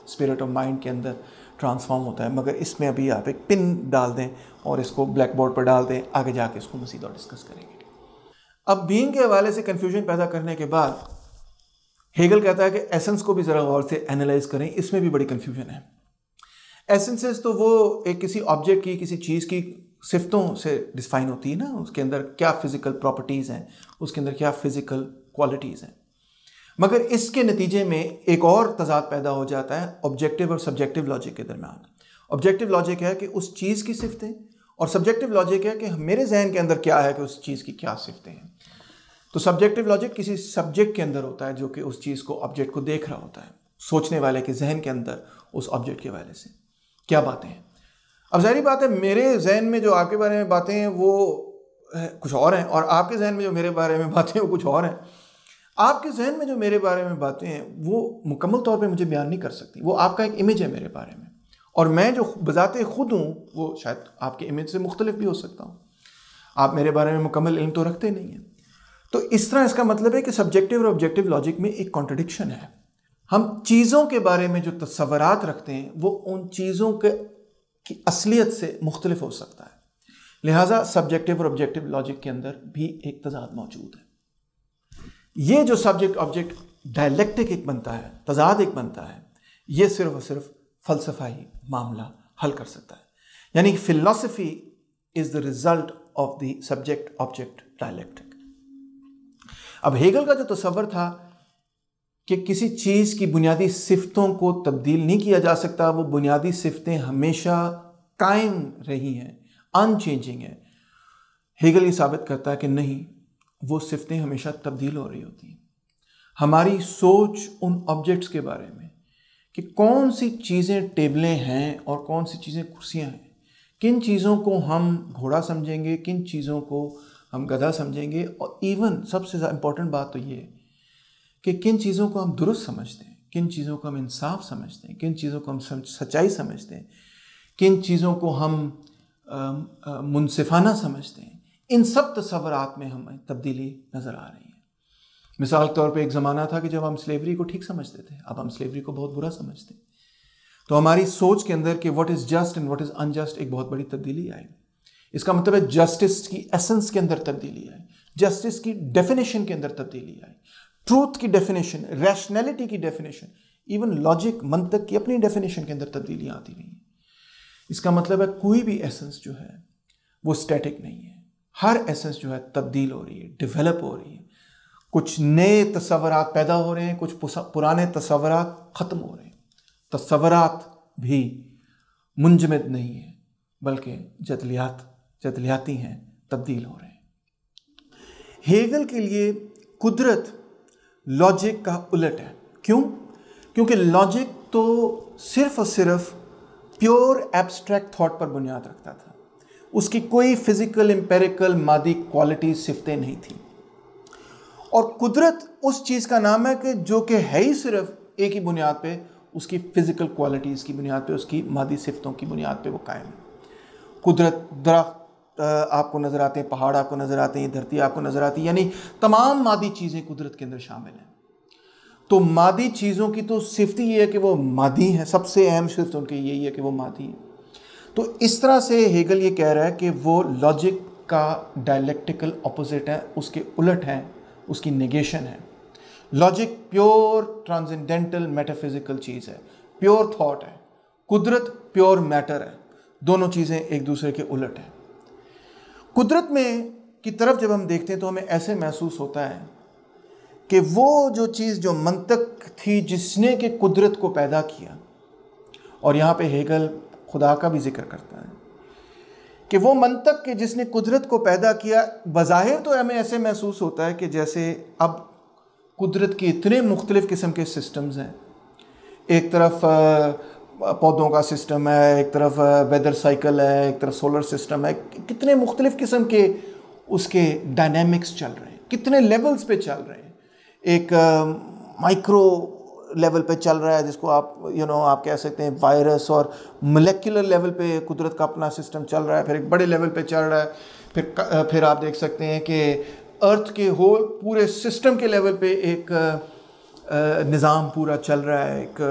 Speaker 1: स्पिरिट ऑफ माइंड के अंदर ट्रांसफॉर्म होता है। मगर इसमें अभी आप एक पिन डाल दें और इसको ब्लैक बोर्ड पर डाल दें, आगे जाके इसको मज़ीद और डिस्कस करेंगे। अब बीइंग के हवाले से कन्फ्यूजन पैदा करने के बाद हेगल कहता है कि एसेंस को भी ज़रा गौर से एनालाइज करें, इसमें भी बड़ी कन्फ्यूजन है। एसेंसेस तो वो एक किसी ऑब्जेक्ट की, किसी चीज़ की सिफ्तों से डिफाइन होती है ना, उसके अंदर क्या फिज़िकल प्रॉपर्टीज़ हैं, उसके अंदर क्या फिज़िकल क्वालिटीज़ हैं। मगर इसके नतीजे में एक और तजाद पैदा हो जाता है ऑब्जेक्टिव और सब्जेक्टिव लॉजिक के दरमियान। ऑब्जेक्टिव लॉजिक है कि उस चीज़ की सिफ्तें, और सब्जेक्टिव लॉजिक है कि मेरे जहन के अंदर क्या है कि उस चीज़ की क्या सिफ्तें हैं। तो सब्जेक्टिव लॉजिक किसी सब्जेक्ट के अंदर होता है जो कि उस चीज़ को, ऑब्जेक्ट को देख रहा होता है, सोचने वाले के जहन के अंदर उस ऑब्जेक्ट के हवाले से क्या बातें हैं। अब ज़ाहिर बात है मेरे जहन में जो आपके बारे में बातें हैं वो कुछ और हैं, और आपके जहन में जो मेरे बारे में बातें हैं वो कुछ और हैं। आपके जहन में जो मेरे बारे में बातें हैं वो मुकम्मल तौर पे मुझे बयान नहीं कर सकती, वो आपका एक इमेज है मेरे बारे में, और मैं जो बजाते खुद हूँ वो शायद आपके इमेज से मुख्तलिफ भी हो सकता हूँ। आप मेरे बारे में मुकम्मल इल्म तो रखते नहीं हैं। तो इस तरह इसका मतलब है कि सब्जेक्टिव और ऑब्जेक्टिव लॉजिक में एक कॉन्ट्रडिक्शन है। हम चीज़ों के बारे में जो तस्वरात रखते हैं वो उन चीज़ों के की असलियत से मुख्तलिफ हो सकता है। लिहाजा सब्जेक्टिव और ऑब्जेक्टिव लॉजिक के अंदर भी एक तजाद मौजूद है। ये जो सब्जेक्ट ऑब्जेक्ट डायलेक्टिक एक बनता है, तजाद एक बनता है, ये सिर्फ और सिर्फ फ़लसफ़ा ही मामला हल कर सकता है। यानी philosophy is the result of the subject object dialectic. अब हेगल का जो तसव्वुर था कि किसी चीज़ की बुनियादी सिफ्तों को तब्दील नहीं किया जा सकता, वो बुनियादी सिफ्तें हमेशा कायम रही हैं, अनचेंजिंग है, हेगल ये साबित करता है कि नहीं, वो सिफ्तें हमेशा तब्दील हो रही होती हैं। हमारी सोच उन ऑब्जेक्ट्स के बारे में कि कौन सी चीज़ें टेबलें हैं और कौन सी चीज़ें कुर्सियाँ हैं, किन चीज़ों को हम घोड़ा समझेंगे, किन चीज़ों को हम गधा समझेंगे, और इवन सबसे इम्पॉर्टेंट बात तो ये है कि किन चीज़ों को हम दुरुस्त समझते हैं, किन चीज़ों को हम इंसाफ समझते हैं, किन चीज़ों को हम सच्चाई समझते हैं, किन चीज़ों को हम मुनसिफाना समझते हैं। इन सब तस्वुरात में हमें तब्दीली नज़र आ रही है। मिसाल के तौर पे एक ज़माना था कि जब हम स्लेवरी को ठीक समझते थे, अब हम स्लेवरी को बहुत बुरा समझते हैं। तो हमारी सोच के अंदर कि what is just and what is unjust एक बहुत बड़ी तब्दीली आई। इसका मतलब है जस्टिस की एसेंस के अंदर तब्दीली आई, जस्टिस की डेफिनेशन के अंदर तब्दीली आई, ट्रूथ की डेफिनेशन, रैशनैलिटी की डेफिनेशन, इवन लॉजिक, मंतक की अपनी डेफिनेशन के अंदर तब्दीलियाँ आती रही हैं। इसका मतलब है कोई भी एसेंस जो है वो स्टैटिक नहीं है, हर एसेंस जो है तब्दील हो रही है, डेवलप हो रही है। कुछ नए तस्वुरात पैदा हो रहे हैं, कुछ पुराने तस्वुरात ख़त्म हो रहे हैं। तस्वुरात भी मुंजमद नहीं है बल्कि जदलियात जदलियाती हैं, तब्दील हो रहे हैं। हेगल के लिए कुदरत लॉजिक का उलट है। क्यों? क्योंकि लॉजिक तो सिर्फ और सिर्फ प्योर एब्स्ट्रैक्ट थॉट पर बुनियाद रखता था, उसकी कोई फिजिकल एम्पेरिकल मादी क्वालिटी सिफ्तें नहीं थी। और कुदरत उस चीज़ का नाम है कि जो कि है ही सिर्फ एक ही बुनियाद पे, उसकी फिजिकल क्वालिटीज़ की बुनियाद पे, उसकी मादी सिफ्तों की बुनियाद पे वो कायम है। कुदरत, दरख्त आपको नज़र आते हैं, पहाड़ आपको नज़र आते हैं, धरती आपको नज़र आती है, यानी तमाम मादी चीज़ें कुदरत के अंदर शामिल हैं। तो मादी चीज़ों की तो सिफ्त ही है कि वो मादी हैं, सबसे अहम सिफ्त उनकी यही है कि वो मादी हैं। तो इस तरह से हेगल ये कह रहा है कि वो लॉजिक का डायलेक्टिकल ऑपोजिट है, उसके उलट है, उसकी नेगेशन है। लॉजिक प्योर ट्रांसेंडेंटल मेटाफिजिकल चीज़ है, प्योर थॉट है। कुदरत प्योर मैटर है, दोनों चीज़ें एक दूसरे के उलट हैं। कुदरत में की तरफ जब हम देखते हैं तो हमें ऐसे महसूस होता है कि वो जो चीज़ जो मंतक थी जिसने कि कुदरत को पैदा किया, और यहाँ पे हेगल खुदा का भी जिक्र करता है कि वो मंतक के जिसने कुदरत को पैदा किया, बज़ाहिर तो हमें ऐसे महसूस होता है कि जैसे अब कुदरत के इतने मुख्तलिफ़ किस्म के सिस्टम्स हैं। एक तरफ पौधों का सिस्टम है, एक तरफ वेदर साइकिल है, एक तरफ सोलर सिस्टम है, कितने मुख्तलिफ़ किस्म के उसके डायनेमिक्स चल रहे हैं, कितने लेवल्स पे चल रहे हैं। एक माइक्रो लेवल पे चल रहा है जिसको आप यू you नो know, आप कह सकते हैं वायरस, और मोलेक्युलर लेवल पे कुदरत का अपना सिस्टम चल रहा है, फिर एक बड़े लेवल पे चल रहा है, फिर फिर आप देख सकते हैं कि अर्थ के होल पूरे सिस्टम के लेवल पे एक निज़ाम पूरा चल रहा है, एक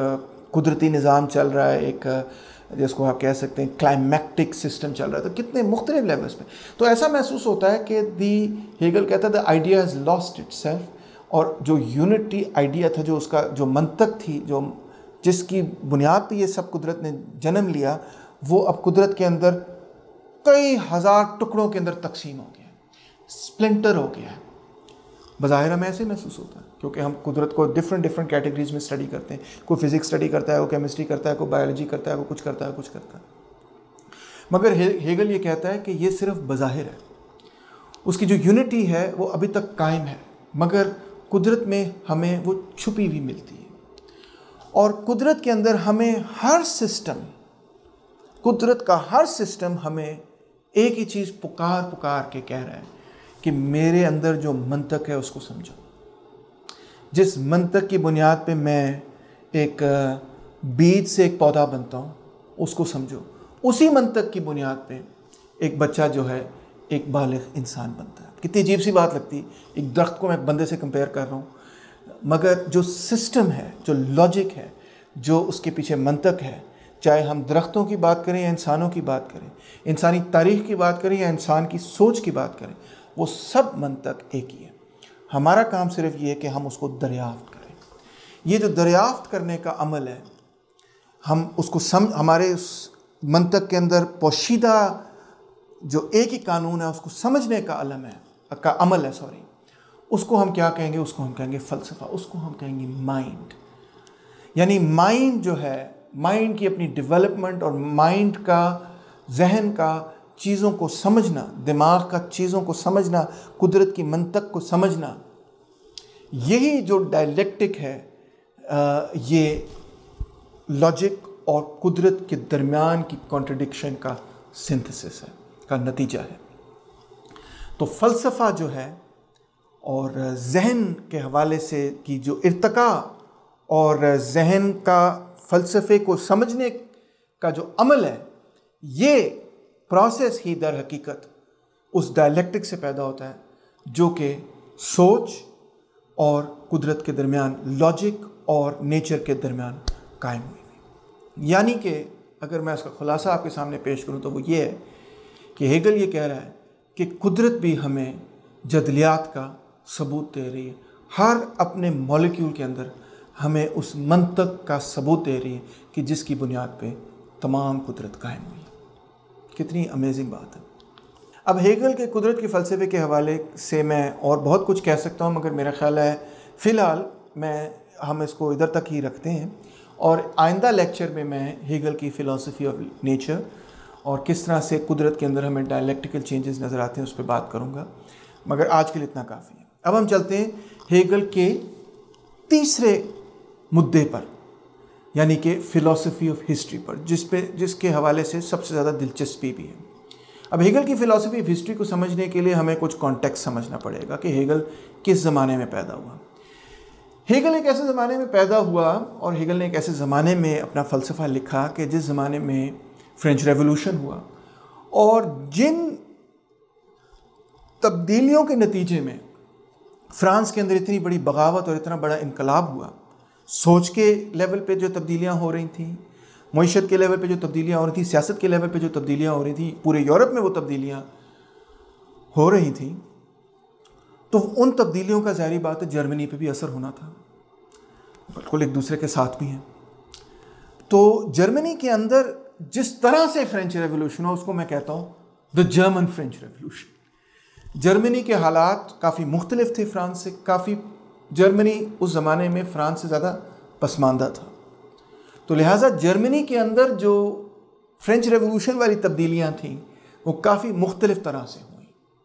Speaker 1: कुदरती निज़ाम चल रहा है, एक जिसको आप कह सकते हैं क्लाइमैक्टिक सिस्टम चल रहा है, तो कितने मुख्तलिफ लेवल्स पे। तो ऐसा महसूस होता है कि दी हेगल कहता है the idea has lost itself, और जो यूनिटी आइडिया था, जो उसका जो मंतक थी, जो जिसकी बुनियाद पे ये सब कुदरत ने जन्म लिया, वो अब कुदरत के अंदर कई हज़ार टुकड़ों के अंदर तकसीम हो गया, स्प्लिंटर हो गया है। बज़ाहिर हमें ऐसे महसूस होता है क्योंकि हम कुदरत को डिफरेंट डिफरेंट कैटेगरीज में स्टडी करते हैं। कोई फिज़िक्स स्टडी करता है, कोई केमिस्ट्री करता है, कोई बायोलॉजी करता है, कोई कुछ करता है, कुछ करता है। मगर हेगल ये कहता है कि ये सिर्फ बज़ाहिर है, उसकी जो यूनिटी है वो अभी तक कायम है, मगर कुदरत में हमें वो छुपी हुई मिलती है। और कुदरत के अंदर हमें हर सिस्टम, कुदरत का हर सिस्टम हमें एक ही चीज़ पुकार पुकार के कह रहा है कि मेरे अंदर जो मंतक है उसको समझो। जिस मंतक की बुनियाद पे मैं एक बीज से एक पौधा बनता हूँ उसको समझो, उसी मंतक की बुनियाद पे एक बच्चा जो है एक बालिग इंसान बनता है। कितनी अजीब सी बात लगती है, एक दरख्त को मैं एक बंदे से कंपेयर कर रहा हूँ, मगर जो सिस्टम है, जो लॉजिक है, जो उसके पीछे मंतक है, चाहे हम दरख्तों की बात करें या इंसानों की बात करें, इंसानी तारीख़ की बात करें या इंसान की सोच की बात करें, वो सब मंतक एक ही है। हमारा काम सिर्फ ये है कि हम उसको दरियाफ्त करें। ये जो दरियाफ्त करने का अमल है, हम उसको सम हमारे उस मंतक के अंदर पोशीदा जो एक ही कानून है उसको समझने का अलम है का अमल है सॉरी उसको हम क्या कहेंगे? उसको हम कहेंगे फ़लसफ़ा, उसको हम कहेंगे माइंड। यानी माइंड जो है, माइंड की अपनी डेवलपमेंट और माइंड का, जहन का चीज़ों को समझना, दिमाग का चीज़ों को समझना, कुदरत की मंतक को समझना, यही जो डायलेक्टिक है, ये लॉजिक और कुदरत के दरमियान की कॉन्ट्रडिक्शन का सिंथेसिस है, का नतीजा है। तो फ़लसफ़ा जो है और जहन के हवाले से की जो इर्तका और जहन का फ़लसफ़े को समझने का जो अमल है, ये प्रोसेस ही दर हकीकत उस डायलेक्टिक से पैदा होता है जो कि सोच और कुदरत के दरमियान, लॉजिक और नेचर के दरमियान कायम हुई। यानी कि अगर मैं इसका खुलासा आपके सामने पेश करूं तो वो ये है कि हेगल ये कह रहा है कि कुदरत भी हमें जदलियात का सबूत दे रही है। हर अपने मॉलिक्यूल के अंदर हमें उस मंतक का सबूत दे रही है कि जिसकी बुनियाद पे तमाम कुदरत कायम हुई। कितनी अमेजिंग बात है। अब हेगल के कुदरत के फ़लसफ़े के हवाले से मैं और बहुत कुछ कह सकता हूँ, मगर मेरा ख़्याल है फ़िलहाल मैं हम इसको इधर तक ही रखते हैं, और आइंदा लेक्चर में मैं हेगल की फ़िलासफ़ी ऑफ नेचर और किस तरह से कुदरत के अंदर हमें डायलेक्टिकल चेंजेस नज़र आते हैं उस पर बात करूँगा। मगर आज के लिए इतना काफ़ी है। अब हम चलते हैं हेगल के तीसरे मुद्दे पर, यानी कि फ़िलासफ़ी ऑफ हिस्ट्री पर, जिस पे जिसके हवाले से सबसे ज़्यादा दिलचस्पी भी है। अब हेगल की फ़िलासफ़ी ऑफ हिस्ट्री को समझने के लिए हमें कुछ कॉन्टेक्स्ट समझना पड़ेगा कि हेगल किस ज़माने में पैदा हुआ। हेगल एक ऐसे ज़माने में पैदा हुआ और हेगल ने एक ऐसे ज़माने में अपना फ़लसफ़ा लिखा कि जिस ज़माने में फ्रेंच रेवोल्यूशन हुआ, और जिन तब्दीलियों के नतीजे में फ़्रांस के अंदर इतनी बड़ी बगावत और इतना बड़ा इनकलाब हुआ, सोच के लेवल पे जो तब्दीलियाँ हो रही थी, मईशत के लेवल पे जो तब्दीलियाँ हो रही थी, सियासत के लेवल पे जो तब्दीलियाँ हो रही थी, पूरे यूरोप में वो तब्दीलियाँ हो रही थी, तो उन तब्दीलियों का ज़ाहिर बात है जर्मनी पे भी असर होना था, बिल्कुल एक दूसरे के साथ भी हैं। तो जर्मनी के अंदर जिस तरह से फ्रेंच रेवोल्यूशन हो, उसको मैं कहता हूँ the German French revolution. Germany के हालात काफ़ी मुख्तलिफ थे फ्रांस से, काफ़ी जर्मनी उस ज़माने में फ़्रांस से ज़्यादा पसमानदा था, तो लिहाजा जर्मनी के अंदर जो फ्रेंच रेवोल्यूशन वाली तब्दीलियाँ थीं वो काफ़ी मुख्तलिफ तरह से हुई,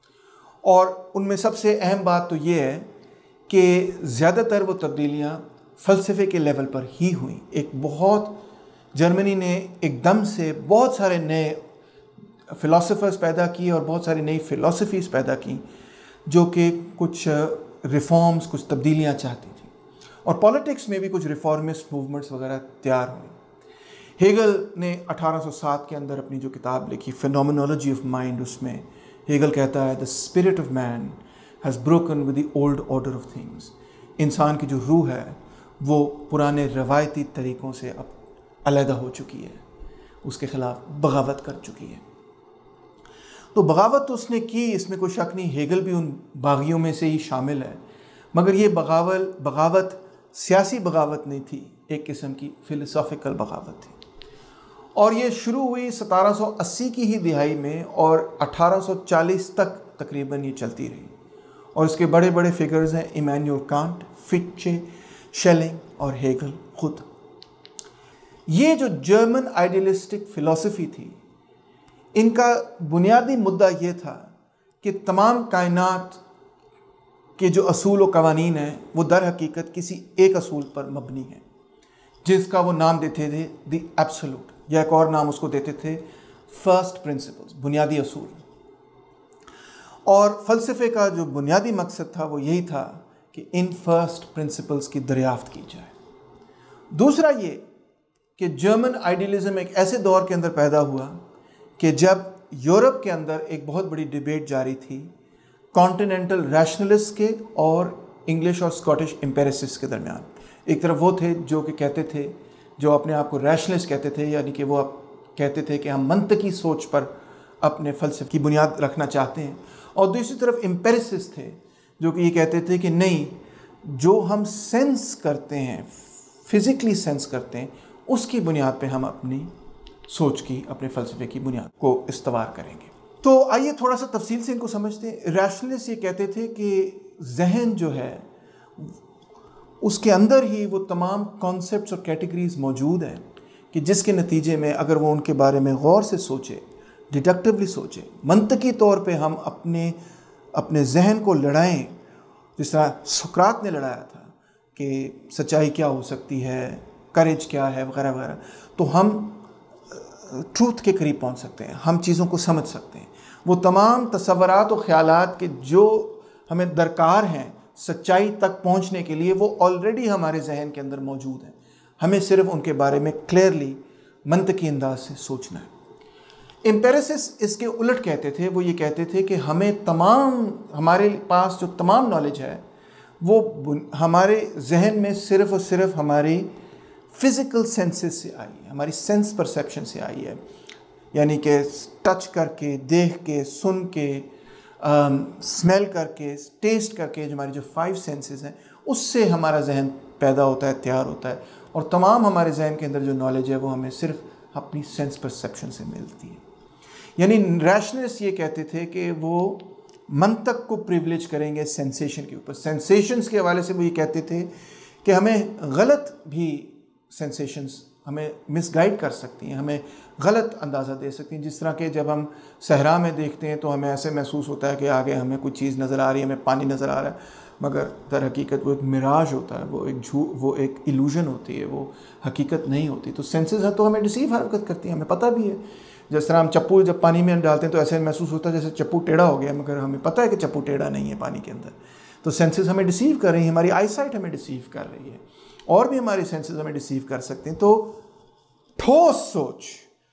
Speaker 1: और उनमें सबसे अहम बात तो ये है कि ज़्यादातर वो तब्दीलियाँ फ़लसफ़े के लेवल पर ही हुई। एक बहुत जर्मनी ने एकदम से बहुत सारे नए फ़िलासफ़र्स पैदा किए और बहुत सारी नई फ़िलासफ़ीज़ पैदा की जो कि कुछ रिफॉर्म्स, कुछ तब्दीलियाँ चाहती थी, और पॉलिटिक्स में भी कुछ रिफॉर्मिस्ट मूवमेंट्स वगैरह तैयार हुई। हेगल ने अठारह सौ सात के अंदर अपनी जो किताब लिखी फिनोमेनोलॉजी ऑफ माइंड, उसमें हेगल कहता है the spirit of man has broken with the old order of things. इंसान की जो रूह है वो पुराने रवायती तरीक़ों से अब अलहदा हो चुकी है, उसके ख़िलाफ़ बगावत कर चुकी है। तो बगावत तो उसने की, इसमें कोई शक नहीं, हेगल भी उन बागियों में से ही शामिल है, मगर ये बगावल बगावत सियासी बगावत नहीं थी, एक किस्म की फ़िलोसॉफ़िकल बगावत थी। और ये शुरू हुई सतारह सौ अस्सी की ही दिहाई में और अठारह सौ चालीस तक तकरीबन ये चलती रही। और इसके बड़े बड़े फिगर्स हैं इमैनुअल कांट, फिच्चे, शेलिंग और हेगल खुद। ये जो जर्मन आइडियलिस्टिक फ़िलॉसफी थी, इनका बुनियादी मुद्दा ये था कि तमाम कायनात के जो असूल व कवानीन हैं वो दर हकीकत किसी एक असूल पर मबनी है, जिसका वो नाम देते थे द एब्सोल्यूट, या एक और नाम उसको देते थे फर्स्ट प्रिंसिपल्स, बुनियादी असूल। और फ़लसफ़े का जो बुनियादी मकसद था वो यही था कि इन फर्स्ट प्रिंसिपल्स की दरियाफ्त की जाए। दूसरा ये कि जर्मन आइडियलिज़म एक ऐसे दौर के अंदर पैदा हुआ कि जब यूरोप के अंदर एक बहुत बड़ी डिबेट जारी थी कॉन्टिनेंटल रैशनलिस्ट के और इंग्लिश और स्कॉटिश एम्पेरिसिस्ट के दरमियान। एक तरफ वो थे जो कि कहते थे, जो अपने आप को रैशनलिस्ट कहते थे, यानी कि वो आप कहते थे कि हम मंतकी सोच पर अपने फ़लसफ़े की बुनियाद रखना चाहते हैं, और दूसरी तरफ एम्पेरिसिस्ट थे जो कि ये कहते थे कि नहीं, जो हम सेंस करते हैं, फिज़िकली सेंस करते हैं, उसकी बुनियाद पे हम अपनी सोच की, अपने फ़लसफ़े की बुनियाद को इस्तवार करेंगे। तो आइए थोड़ा सा तफसील से इनको समझते हैं। रैशनलिस्ट ये कहते थे कि जहन जो है उसके अंदर ही वो तमाम कॉन्सेप्ट्स और कैटेगरीज मौजूद हैं कि जिसके नतीजे में अगर वो उनके बारे में गौर से सोचे, डिडक्टिवली सोचे, मंतकी तौर पे हम अपने अपने जहन को लड़ाएं, जिस तरह सुकरात ने लड़ाया था कि सच्चाई क्या हो सकती है, करेज क्या है, वगैरह वगैरह, तो हम ट्रूथ के करीब पहुंच सकते हैं, हम चीज़ों को समझ सकते हैं। वो तमाम तसव्वुरात और ख़यालात के जो हमें दरकार हैं सच्चाई तक पहुंचने के लिए, वो ऑलरेडी हमारे जहन के अंदर मौजूद हैं, हमें सिर्फ उनके बारे में क्लियरली मंतकी अंदाज से सोचना है। एम्पेरिसिस्ट इसके उलट कहते थे, वो ये कहते थे कि हमें तमाम, हमारे पास जो तमाम नॉलेज है वो हमारे जहन में सिर्फ और सिर्फ हमारी फ़िज़िकल सेंसेस से आई है, हमारी सेंस परसेप्शन से आई है, यानी कि टच करके, देख के, सुन के, स्मेल करके, टेस्ट करके, जो हमारी जो फाइव सेंसेस हैं उससे हमारा जहन पैदा होता है, तैयार होता है, और तमाम हमारे जहन के अंदर जो नॉलेज है वो हमें सिर्फ अपनी सेंस परसेप्शन से मिलती है। यानी रैशनलिस्ट ये कहते थे कि वो मंतक को प्रिविलेज करेंगे सेंसेशन के ऊपर। सेंसेशंस के हवाले से वो ये कहते थे कि हमें गलत भी सेंसेशंस हमें मिसगाइड कर सकती हैं, हमें गलत अंदाज़ा दे सकती हैं। जिस तरह के जब हम सहरा में देखते हैं तो हमें ऐसे महसूस होता है कि आगे हमें कोई चीज़ नज़र आ रही है, हमें पानी नज़र आ रहा है, मगर दर हकीकत वो एक मिराज होता है, वो एक झूठ, वो एक इल्यूजन होती है, वो हकीकत नहीं होती। तो सेंसेस है तो हमें डिसीव हरकत करती है, हमें पता भी है। जिस तरह हम चप्पू जब पानी में डालते हैं तो ऐसे महसूस होता है जैसे चप्पू टेढ़ा हो गया, मगर हमें पता है कि चप्पू टेढ़ा नहीं है पानी के अंदर। तो सेंसेस हमें डिसीव कर रही है, हमारी आईसाइट हमें डिसीव कर रही है, और भी हमारी सेंसेस हमें डिसीव कर सकते हैं। तो ठोस सोच,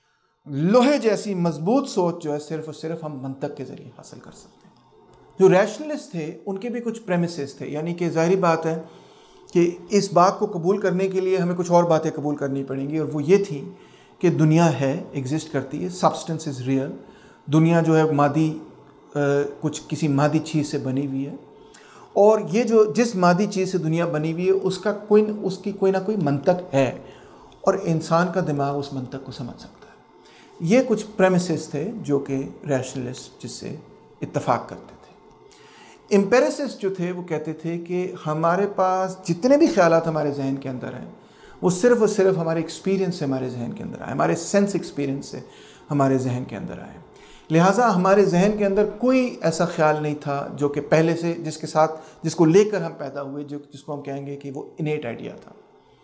Speaker 1: लोहे जैसी मजबूत सोच जो है सिर्फ और सिर्फ हम मंतक के ज़रिए हासिल कर सकते हैं। जो रैशनलिस्ट थे उनके भी कुछ प्रेमिसेस थे, यानी कि ज़ाहिर बात है कि इस बात को कबूल करने के लिए हमें कुछ और बातें कबूल करनी पड़ेंगी, और वो ये थी कि दुनिया है, एग्जिस्ट करती है, सब्सटेंस इज़ रियल, दुनिया जो है मादी कुछ किसी मादी चीज़ से बनी हुई है, और ये जो जिस मादी चीज़ से दुनिया बनी हुई है उसका कोई उसकी कोई ना कोई मंतक है, और इंसान का दिमाग उस मंतक को समझ सकता है। ये कुछ प्रेमिसेस थे जो कि रैशनलिस्ट जिससे इत्तफाक करते थे। एम्पेरिसिस्ट जो थे वो कहते थे कि हमारे पास जितने भी ख्यालात हमारे जहन के अंदर हैं वो सिर्फ और सिर्फ हमारे एक्सपीरियंस से हमारे जहन के अंदर आए, हमारे सेंस एक्सपीरियंस से हमारे जहन के अंदर आए। लिहाजा हमारे जहन के अंदर कोई ऐसा ख्याल नहीं था जो कि पहले से जिसके साथ जिसको लेकर हम पैदा हुए, जो जिसको हम कहेंगे कि वो इनेट आइडिया था।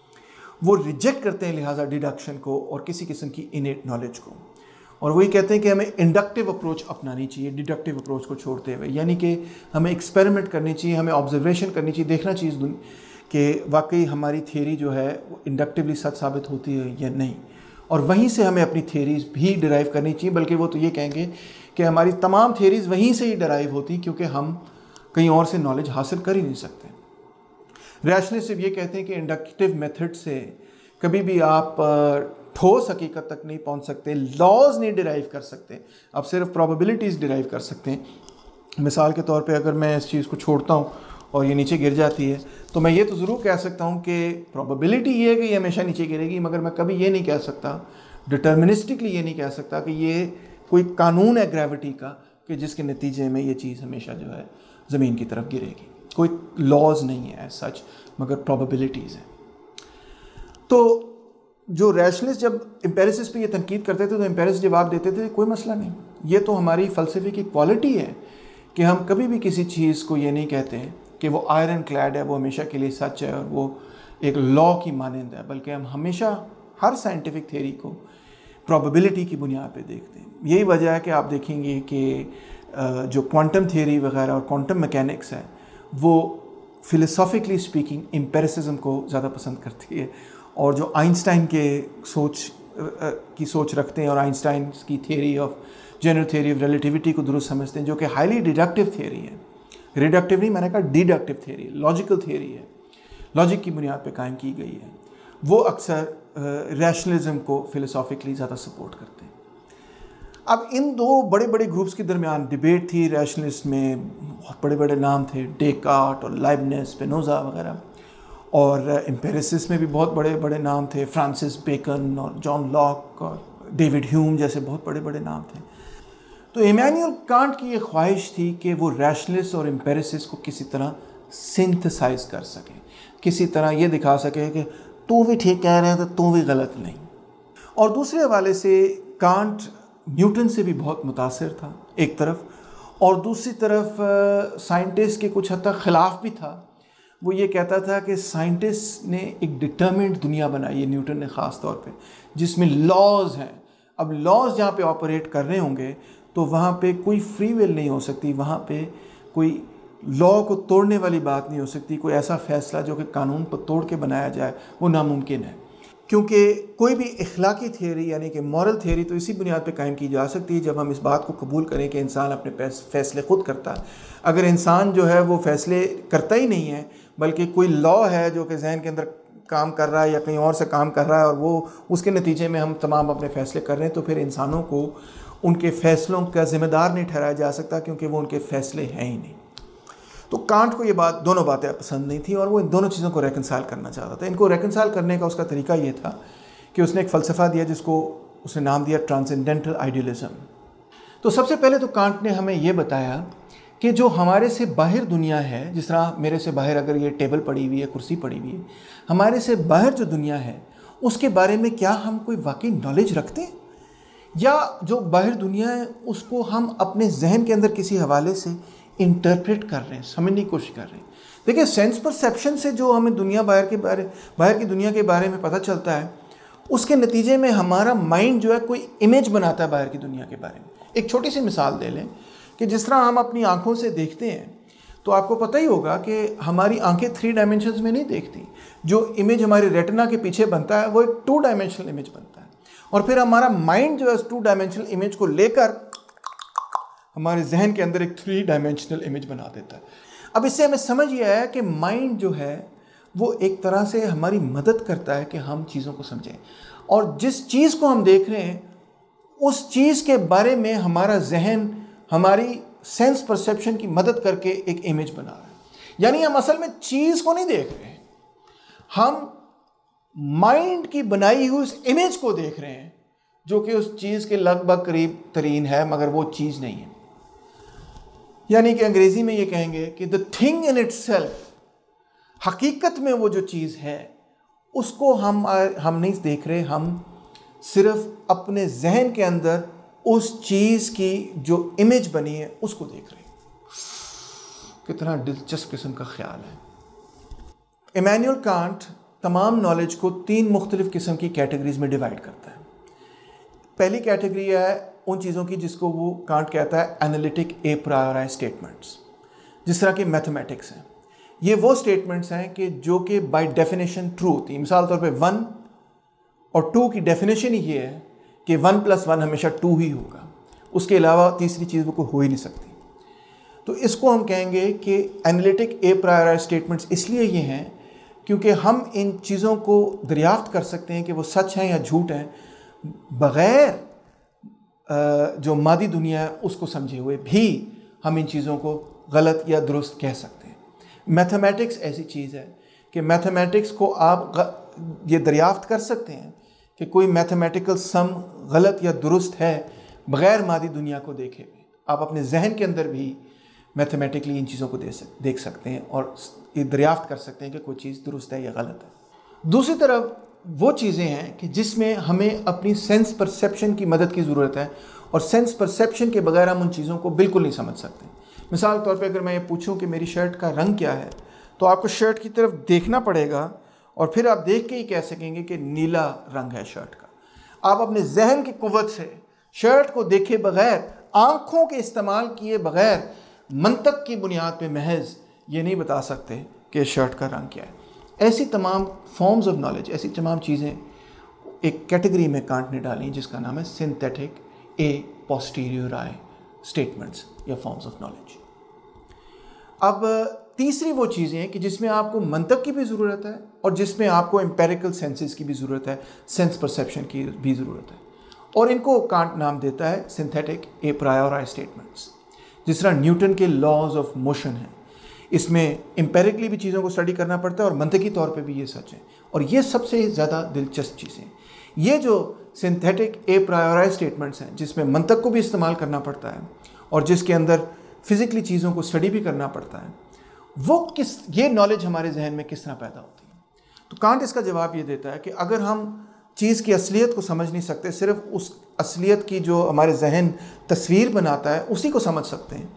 Speaker 1: वो रिजेक्ट करते हैं लिहाजा डिडक्शन को और किसी किस्म की इनेट नॉलेज को, और वही कहते हैं कि हमें इंडक्टिव अप्रोच अपनानी चाहिए डिडक्टिव अप्रोच को छोड़ते हुए, यानी कि हमें एक्सपेरिमेंट करनी चाहिए, हमें ऑब्जर्वेशन करनी चाहिए, देखना चाहिए कि वाकई हमारी थियरी जो है वो इंडक्टिवली सच साबित होती है या नहीं, और वहीं से हमें अपनी थियरीज़ भी डिराइव करनी चाहिए। बल्कि वो तो ये कहेंगे कि हमारी तमाम थियरीज़ वहीं से ही डिराइव होती, क्योंकि हम कहीं और से नॉलेज हासिल कर ही नहीं सकते। रैशनलिस्ट ये कहते हैं कि इंडक्टिव मेथड से कभी भी आप ठोस हकीकत तक नहीं पहुंच सकते, लॉज नहीं डिराइव कर सकते, आप सिर्फ प्रोबेबिलिटीज़ डिराइव कर सकते हैं। मिसाल के तौर पे अगर मैं इस चीज़ को छोड़ता हूँ और ये नीचे गिर जाती है तो मैं ये तो ज़रूर कह सकता हूँ कि प्रोबेबिलिटी ये है कि ये हमेशा नीचे गिरेगी, मगर मैं कभी ये नहीं कह सकता, डिटर्मिनिस्टिकली ये नहीं कह सकता कि ये कोई कानून है ग्रेविटी का कि जिसके नतीजे में ये चीज़ हमेशा जो है ज़मीन की तरफ गिरेगी। कोई लॉज नहीं है सच, मगर प्रोबेबिलिटीज़ हैं। तो जो रैशनलिस्ट जब एम्पेरिसिस पे ये तनकीद करते थे तो एम्पेरिसिस्ट जवाब देते थे कोई मसला नहीं, ये तो हमारी फ़लसफ़े की क्वालिटी है कि हम कभी भी किसी चीज़ को ये नहीं कहते कि वो आयरन क्लैड है, वो हमेशा के लिए सच है और वो एक लॉ की मानंद है, बल्कि हम हमेशा हर साइंटिफिक थ्योरी को प्रोबेबिलिटी की बुनियाद पे देखते हैं। यही वजह है कि आप देखेंगे कि जो क्वांटम थ्योरी वगैरह और क्वांटम मैकेनिक्स है वो फ़िलोसॉफिकली स्पीकिंग एम्पिरिसिज्म को ज़्यादा पसंद करती है, और जो आइंस्टाइन के सोच की सोच रखते हैं और आइंस्टाइन की theory of general theory of relativity को दुरुस्त समझते हैं, जो कि हाईली डिडक्टिव थ्योरी है। रिडक्टिव नहीं, मैंने कहा डिडक्टिव थ्योरी, लॉजिकल थ्योरी है, लॉजिक की बुनियाद पे कायम की गई है। वो अक्सर रैशनलिज्म को फ़िलोसॉफिकली ज़्यादा सपोर्ट करते हैं। अब इन दो बड़े बड़े ग्रुप्स के दरमियान डिबेट थी। रैशनलिस्ट में बहुत बड़े बड़े नाम थे, डेकार्ट और लाइबनिज़, स्पिनोज़ा वगैरह, और एम्पिरिसिस्ट में भी बहुत बड़े बड़े नाम थे, फ्रांसिस बेकन और जॉन लॉक और डेविड ह्यूम जैसे बहुत बड़े बड़े नाम थे। तो इमैनुअल कांट की ये ख्वाहिश थी कि वो रैशनलिस्ट और एम्पिरिसिस्ट को किसी तरह सिंथेसाइज कर सके, किसी तरह ये दिखा सके कि तू भी ठीक कह रहे हैं तो तू भी गलत नहीं। और दूसरे हवाले से कांट न्यूटन से भी बहुत मुतासिर था एक तरफ, और दूसरी तरफ साइंटिस्ट के कुछ हद तक ख़िलाफ़ भी था। वो ये कहता था कि साइंटिस्ट ने एक डिटर्मिन्ड दुनिया बनाई है, न्यूटन ने ख़ास तौर पे, जिसमें लॉज हैं। अब लॉज जहाँ पे ऑपरेट कर रहे होंगे तो वहाँ पे कोई फ्री विल नहीं हो सकती, वहाँ पे कोई लॉ को तोड़ने वाली बात नहीं हो सकती, कोई ऐसा फ़ैसला जो कि कानून पर तोड़ के बनाया जाए वो नामुमकिन है। क्योंकि कोई भी इखलाकी थ्योरी यानी कि मॉरल थ्योरी तो इसी बुनियाद पे कायम की जा सकती है जब हम इस बात को कबूल करें कि इंसान अपने फ़ैसले ख़ुद करता है। अगर इंसान जो है वो फ़ैसले करता ही नहीं है, बल्कि कोई लॉ है जो कि जहन के अंदर काम कर रहा है या कहीं और से काम कर रहा है और वो उसके नतीजे में हम तमाम अपने फ़ैसले कर रहे हैं, तो फिर इंसानों को उनके फ़ैसलों का ज़िम्मेदार नहीं ठहराया जा सकता, क्योंकि वो उनके फ़ैसले हैं ही नहीं। तो कांट को ये बात, दोनों बातें पसंद नहीं थी और वो इन दोनों चीज़ों को रेकनसाइल करना चाहता था। इनको रेकनसाइल करने का उसका तरीका ये था कि उसने एक फ़लसफ़ा दिया जिसको उसने नाम दिया ट्रांसेंडेंटल आइडियलिज़म। तो सबसे पहले तो कांट ने हमें ये बताया कि जो हमारे से बाहर दुनिया है, जिस तरह मेरे से बाहर अगर ये टेबल पड़ी हुई है, कुर्सी पड़ी हुई है, हमारे से बाहर जो दुनिया है उसके बारे में क्या हम कोई वाकई नॉलेज रखते हैं, या जो बाहर दुनिया है उसको हम अपने जहन के अंदर किसी हवाले से इंटरप्रेट कर रहे हैं, समझने की कोशिश कर रहे हैं। देखिए, सेंस परसेप्शन से जो हमें दुनिया बाहर के बारे बाहर की दुनिया के बारे में पता चलता है, उसके नतीजे में हमारा माइंड जो है कोई इमेज बनाता है बाहर की दुनिया के बारे में। एक छोटी सी मिसाल दे लें कि जिस तरह हम अपनी आँखों से देखते हैं, तो आपको पता ही होगा कि हमारी आंखें थ्री डायमेंशंस में नहीं देखती। जो इमेज हमारी रेटिना के पीछे बनता है वो एक टू डायमेंशनल इमेज बनता है, और फिर हमारा माइंड जो है उस टू डायमेंशनल इमेज को लेकर हमारे जहन के अंदर एक थ्री डायमेंशनल इमेज बना देता है। अब इससे हमें समझ ये आया कि माइंड जो है वो एक तरह से हमारी मदद करता है कि हम चीज़ों को समझें, और जिस चीज़ को हम देख रहे हैं उस चीज़ के बारे में हमारा जहन हमारी सेंस परसेप्शन की मदद करके एक इमेज बना रहा है। यानी हम असल में चीज़ को नहीं देख रहे हैं, हम माइंड की बनाई हुई उस इमेज को देख रहे हैं जो कि उस चीज़ के लगभग करीब तरीन है, मगर वो चीज़ नहीं है। यानी कि अंग्रेज़ी में ये कहेंगे कि द थिंग इन इटसेल्फ, हकीकत में वो जो चीज़ है उसको हम हम नहीं देख रहे, हम सिर्फ अपने जहन के अंदर उस चीज़ की जो इमेज बनी है उसको देख रहे हैं। कितना दिलचस्प किस्म का ख्याल है। इमैनुअल कांट तमाम नॉलेज को तीन मुख्तलिफ़ किस्म की कैटेगरीज में डिवाइड करता है। पहली कैटेगरी है उन चीज़ों की जिसको वो कांट कहता है एनालिटिक ए प्रायोरी स्टेटमेंट्स, जिस तरह के मैथमेटिक्स हैं। ये वो स्टेटमेंट्स हैं कि जो कि बाय डेफिनेशन ट्रू होती है। मिसाल तौर पे वन और टू की डेफिनेशन ही ये है कि वन प्लस वन हमेशा टू ही होगा, उसके अलावा तीसरी चीज़ वो कोई हो ही नहीं सकती। तो इसको हम कहेंगे कि एनालिटिक ए प्रायोरी स्टेटमेंट्स इसलिए ये हैं क्योंकि हम इन चीज़ों को दरियाफ्त कर सकते हैं कि वो सच हैं या झूठ हैं बग़ैर जो मादी दुनिया है उसको समझे हुए भी हम इन चीज़ों को गलत या दुरुस्त कह सकते हैं। मैथमेटिक्स ऐसी चीज़ है कि मैथमेटिक्स को आप ये दरियाफ्त कर सकते हैं कि कोई मैथमेटिकल सम गलत या दुरुस्त है बग़ैर मादी दुनिया को देखे हुए। आप अपने जहन के अंदर भी मैथमेटिकली इन चीज़ों को दे सक देख सकते हैं और ये दरियाफ्त कर सकते हैं कि कोई चीज़ दुरुस्त है या गलत है। दूसरी तरफ वो चीज़ें हैं कि जिसमें हमें अपनी सेंस परसेप्शन की मदद की ज़रूरत है और सेंस परसेप्शन के बगैर हम उन चीज़ों को बिल्कुल नहीं समझ सकते। मिसाल के तौर पे अगर मैं ये पूछूं कि मेरी शर्ट का रंग क्या है, तो आपको शर्ट की तरफ देखना पड़ेगा और फिर आप देख के ही कह सकेंगे कि नीला रंग है शर्ट का। आप अपने जहन की कुव्वत से शर्ट को देखे बगैर, आँखों के इस्तेमाल किए बगैर, मंतक की बुनियाद पे महज ये नहीं बता सकते कि शर्ट का रंग क्या है। ऐसी तमाम फॉर्म्स ऑफ नॉलेज, ऐसी तमाम चीज़ें एक कैटेगरी में कांट ने डाली जिसका नाम है सिंथेटिक ए पोस्टीरियोराई स्टेटमेंट्स या फॉर्म्स ऑफ नॉलेज। अब तीसरी वो चीज़ें हैं कि जिसमें आपको मंतक की भी ज़रूरत है और जिसमें आपको एम्पेरिकल सेंसेस की भी ज़रूरत है, सेंस परसेप्शन की भी ज़रूरत है, और इनको कांट नाम देता है सिंथेटिक ए प्रायोराई स्टेटमेंट्स। जिस तरह न्यूटन के लॉज ऑफ मोशन हैं, इसमें एम्पेरिकली भी चीज़ों को स्टडी करना पड़ता है और मंतकी तौर पे भी ये सच है। और ये सबसे ज़्यादा दिलचस्प चीज़ें, ये जो सिंथेटिक ए प्रायोराई स्टेटमेंट्स हैं जिसमें मंतक को भी इस्तेमाल करना पड़ता है और जिसके अंदर फिज़िकली चीज़ों को स्टडी भी करना पड़ता है, वो किस ये नॉलेज हमारे जहन में किस तरह पैदा होती है। तो कांट इसका जवाब ये देता है कि अगर हम चीज़ की असलियत को समझ नहीं सकते, सिर्फ उस असलियत की जो हमारे जहन तस्वीर बनाता है उसी को समझ सकते हैं,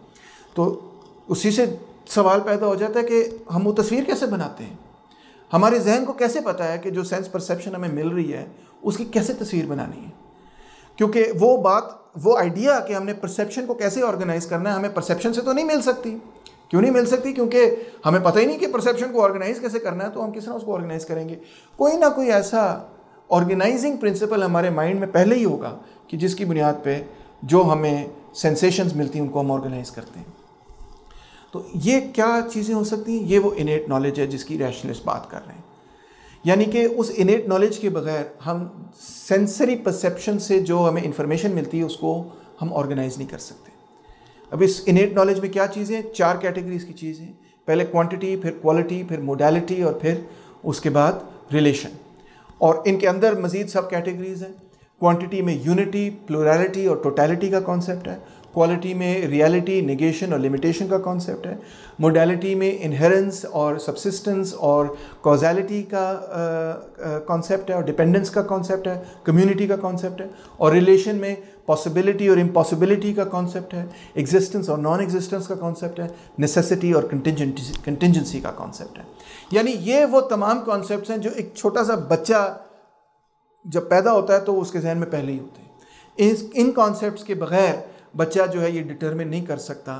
Speaker 1: तो उसी से सवाल पैदा हो जाता है कि हम वो तस्वीर कैसे बनाते हैं। हमारे जहन को कैसे पता है कि जो सेंस परसेप्शन हमें मिल रही है उसकी कैसे तस्वीर बनानी है, क्योंकि वो बात, वो आइडिया कि हमने परसेप्शन को कैसे ऑर्गेनाइज करना है, हमें परसेप्शन से तो नहीं मिल सकती। क्यों नहीं मिल सकती? क्योंकि हमें पता ही नहीं कि परसेप्शन को ऑर्गेनाइज कैसे करना है, तो हम किस तरह उसको ऑर्गेनाइज करेंगे। कोई ना कोई ऐसा ऑर्गेनाइजिंग प्रिंसिपल हमारे माइंड में पहले ही होगा कि जिसकी बुनियाद पे जो हमें सेंसेशंस मिलती हैं उनको हम ऑर्गेनाइज करते हैं। तो ये क्या चीज़ें हो सकती हैं? ये वो इनेट नॉलेज है जिसकी रैशनलिस्ट बात कर रहे हैं। यानी कि उस इनेट नॉलेज के बगैर हम सेंसरी परसेप्शन से जो हमें इंफॉर्मेशन मिलती है उसको हम ऑर्गेनाइज नहीं कर सकते। अब इस इनेट नॉलेज में क्या चीज़ें, चार कैटेगरीज की चीज़ें, पहले क्वांटिटी, फिर क्वालिटी, फिर मोडालिटी और फिर उसके बाद रिलेशन। और इनके अंदर मज़ीद सब कैटेगरीज हैं। क्वांटिटी में यूनिटी, प्लूरलिटी और टोटलिटी का कॉन्सेप्ट है। क्वालिटी में रियलिटी, नेगेशन और लिमिटेशन का कॉन्सेप्ट है। मोडालिटी में इनहेरेंस और सबसिस्टेंस और कॉजालिटी का कॉन्सेप्ट है और डिपेंडेंस का कॉन्सेप्ट है। कम्युनिटी का कॉन्सेप्ट है। और रिलेशन में पॉसिबिलिटी और इम्पॉसिबिलिटी का कॉन्सेप्ट है। एग्जिस्टेंस और नॉन एग्जिस्टेंस का कॉन्सेप्ट है। नेसेसिटी और कंटिजेंसी कंटिजेंसी का कॉन्सेप्ट है। यानी ये वो तमाम कॉन्सेप्ट्स हैं जो एक छोटा सा बच्चा जब पैदा होता है तो उसके जहन में पहले ही होते हैं। इस इन कॉन्सेप्ट्स के बगैर बच्चा जो है ये डिटरमिन नहीं कर सकता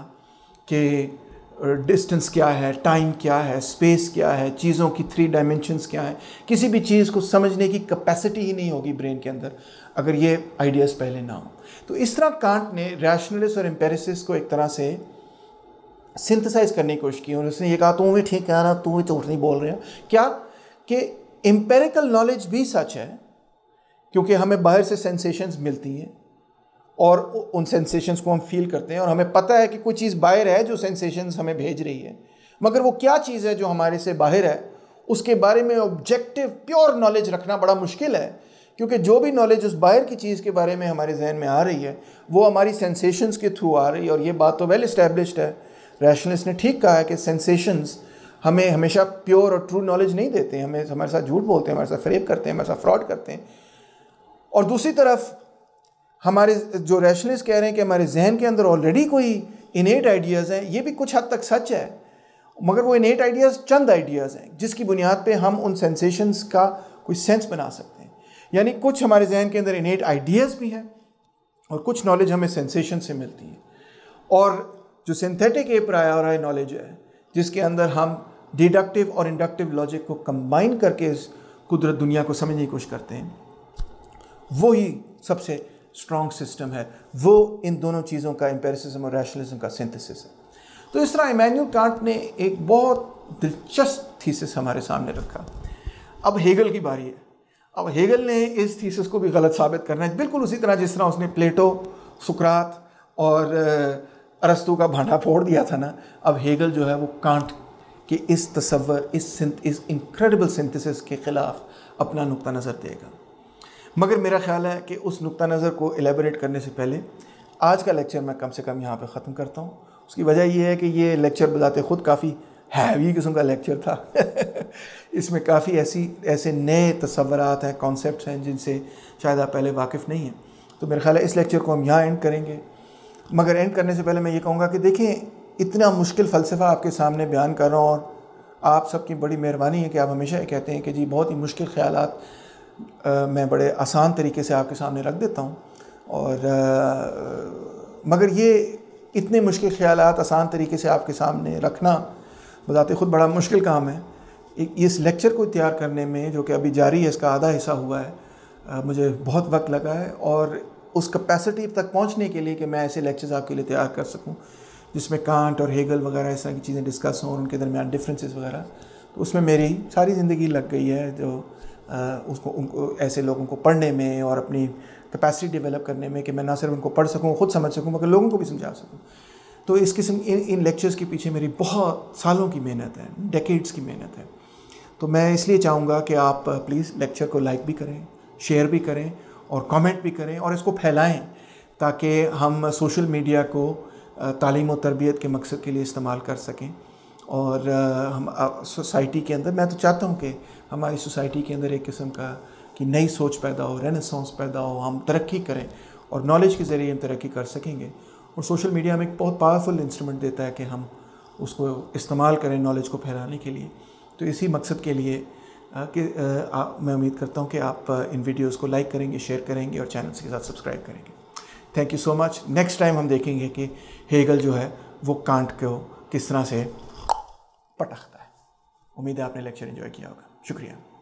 Speaker 1: कि डिस्टेंस क्या है, टाइम क्या है, स्पेस क्या है, चीज़ों की थ्री डायमेंशंस क्या है। किसी भी चीज़ को समझने की कैपेसिटी ही नहीं होगी ब्रेन के अंदर अगर ये आइडियाज़ पहले ना हो। तो इस तरह कांट ने रैशनलिस्ट और एम्पेरिसिस्ट को एक तरह से सिंथेसाइज करने की कोशिश की और उसने ये कहा तू भी ठीक कह रहा, तू भी झूठ नहीं बोल रहे हो। क्या कि एम्पेरिकल नॉलेज भी सच है क्योंकि हमें बाहर से सेंसेशंस मिलती हैं और उन सेंसेशंस को हम फील करते हैं और हमें पता है कि कोई चीज़ बाहर है जो सेंसेशंस हमें भेज रही है, मगर वो क्या चीज़ है जो हमारे से बाहर है उसके बारे में ऑब्जेक्टिव प्योर नॉलेज रखना बड़ा मुश्किल है, क्योंकि जो भी नॉलेज उस बाहर की चीज़ के बारे में हमारे जहन में आ रही है वो हमारी सेंसेशंस के थ्रू आ रही है। और ये बात तो वेल इस्टेब्लिश्ड है, रैशनलिस्ट ने ठीक कहा है कि सेंसेशंस हमें हमेशा प्योर और ट्रू नॉलेज नहीं देते हैं, हमें हमारे साथ झूठ बोलते हैं, हमारे साथ फ्रेब करते हैं, हमारे साथ फ्रॉड करते हैं। और दूसरी तरफ हमारे जो रैशनलिस्ट कह रहे हैं कि हमारे जहन के अंदर ऑलरेडी कोई इनेट आइडियाज़ हैं, ये भी कुछ हद तक सच है, मगर वो इनेट आइडियाज़ चंद आइडियाज़ हैं जिसकी बुनियाद पे हम उन सेंसेशंस का कोई सेंस बना सकते हैं। यानी कुछ हमारे जहन के अंदर इनेट आइडियाज़ भी हैं और कुछ नॉलेज हमें सेंसेशन से मिलती है। और जो सिंथेटिक ए प्रायोराई नॉलेज है जिसके अंदर हम डिडक्टिव और इंडक्टिव लॉजिक को कंबाइन करके इस कुदरत दुनिया को समझने की कोशिश करते हैं, वो ही सबसे स्ट्रॉन्ग सिस्टम है। वो इन दोनों चीज़ों का, एम्पेरिसिज्म और रैशनलिज्म का सिंथेसिस है। तो इस तरह इमैनुअल कांट ने एक बहुत दिलचस्प थीसिस हमारे सामने रखा। अब हेगल की बारी है। अब हेगल ने इस थीसिस को भी गलत साबित करना है, बिल्कुल उसी तरह जिस तरह उसने प्लेटो, सुकरात और अरस्तु का भांडा फोड़ दिया था ना। अब हेगल जो है वो कांट के इस तसव्वुर, इस इस इनक्रेडिबल सिंथेसिस के ख़िलाफ़ अपना नुक्ता नज़र देगा। मगर मेरा ख़्याल है कि उस नुक्ता नज़र को एलेबोरेट करने से पहले आज का लेक्चर मैं कम से कम यहाँ पे ख़त्म करता हूँ। उसकी वजह ये है कि ये लेक्चर बजाते ख़ुद काफ़ी हैवी किस्म का लेक्चर था। इसमें काफ़ी ऐसी ऐसे नए तसव्वुरात हैं, कॉन्सेप्ट्स हैं जिनसे शायद आप पहले वाकिफ़ नहीं हैं। तो मेरा ख़्याल है इस लेक्चर को हम यहाँ एंड करेंगे। मगर एंड करने से पहले मैं ये कहूँगा कि देखें, इतना मुश्किल फ़लसफ़ा आपके सामने बयान कर रहा हूँ और आप सबकी बड़ी मेहरबानी है कि आप हमेशा ये कहते हैं कि जी बहुत ही मुश्किल ख़यालात मैं बड़े आसान तरीके से आपके सामने रख देता हूँ। और आ, मगर ये इतने मुश्किल ख़यालात आसान तरीके से आपके सामने रखना बजाते ख़ुद बड़ा मुश्किल काम है। इस लेक्चर को तैयार करने में, जो कि अभी जारी है, इसका आधा हिस्सा हुआ है, आ, मुझे बहुत वक्त लगा है। और उस कैपेसिटी तक पहुँचने के लिए कि मैं ऐसे लेक्चर्स आपके लिए तैयार कर सकूँ जिसमें कांट और हेगल वगैरह इस तरह की चीज़ें डिस्कस हों और उनके दरमियान डिफरेंसेस वगैरह, तो उसमें मेरी सारी ज़िंदगी लग गई है। जो आ, उसको उनको ऐसे लोगों को पढ़ने में और अपनी कैपेसिटी डेवलप करने में कि मैं ना सिर्फ उनको पढ़ सकूँ, ख़ुद समझ सकूँ, मगर लोगों को भी समझा सकूँ। तो इस किस्म इन इन लेक्चर्स के पीछे मेरी बहुत सालों की मेहनत है, डेकेड्स की मेहनत है। तो मैं इसलिए चाहूँगा कि आप प्लीज़ लेक्चर को लाइक भी करें, शेयर भी करें और कमेंट भी करें और इसको फैलाएं, ताकि हम सोशल मीडिया को तालीम और तरबियत के मकसद के लिए इस्तेमाल कर सकें। और हम सोसाइटी के अंदर, मैं तो चाहता हूँ कि हमारी सोसाइटी के अंदर एक किस्म का कि नई सोच पैदा हो, रेनेसांस पैदा हो, हम तरक्की करें और नॉलेज के ज़रिए हम तरक्की कर सकेंगे। और सोशल मीडिया में एक बहुत पावरफुल इंस्ट्रूमेंट देता है कि हम उसको इस्तेमाल करें नॉलेज को फैलाने के लिए। तो इसी मकसद के लिए कि मैं उम्मीद करता हूँ कि आप इन वीडियोज़ को लाइक करेंगे, शेयर करेंगे और चैनल के साथ सब्सक्राइब करेंगे। Thank you so much. Next time हम देखेंगे कि हेगल जो है वो कांट को किस तरह से पटकता है। उम्मीद है आपने लेक्चर एंजॉय किया होगा। शुक्रिया।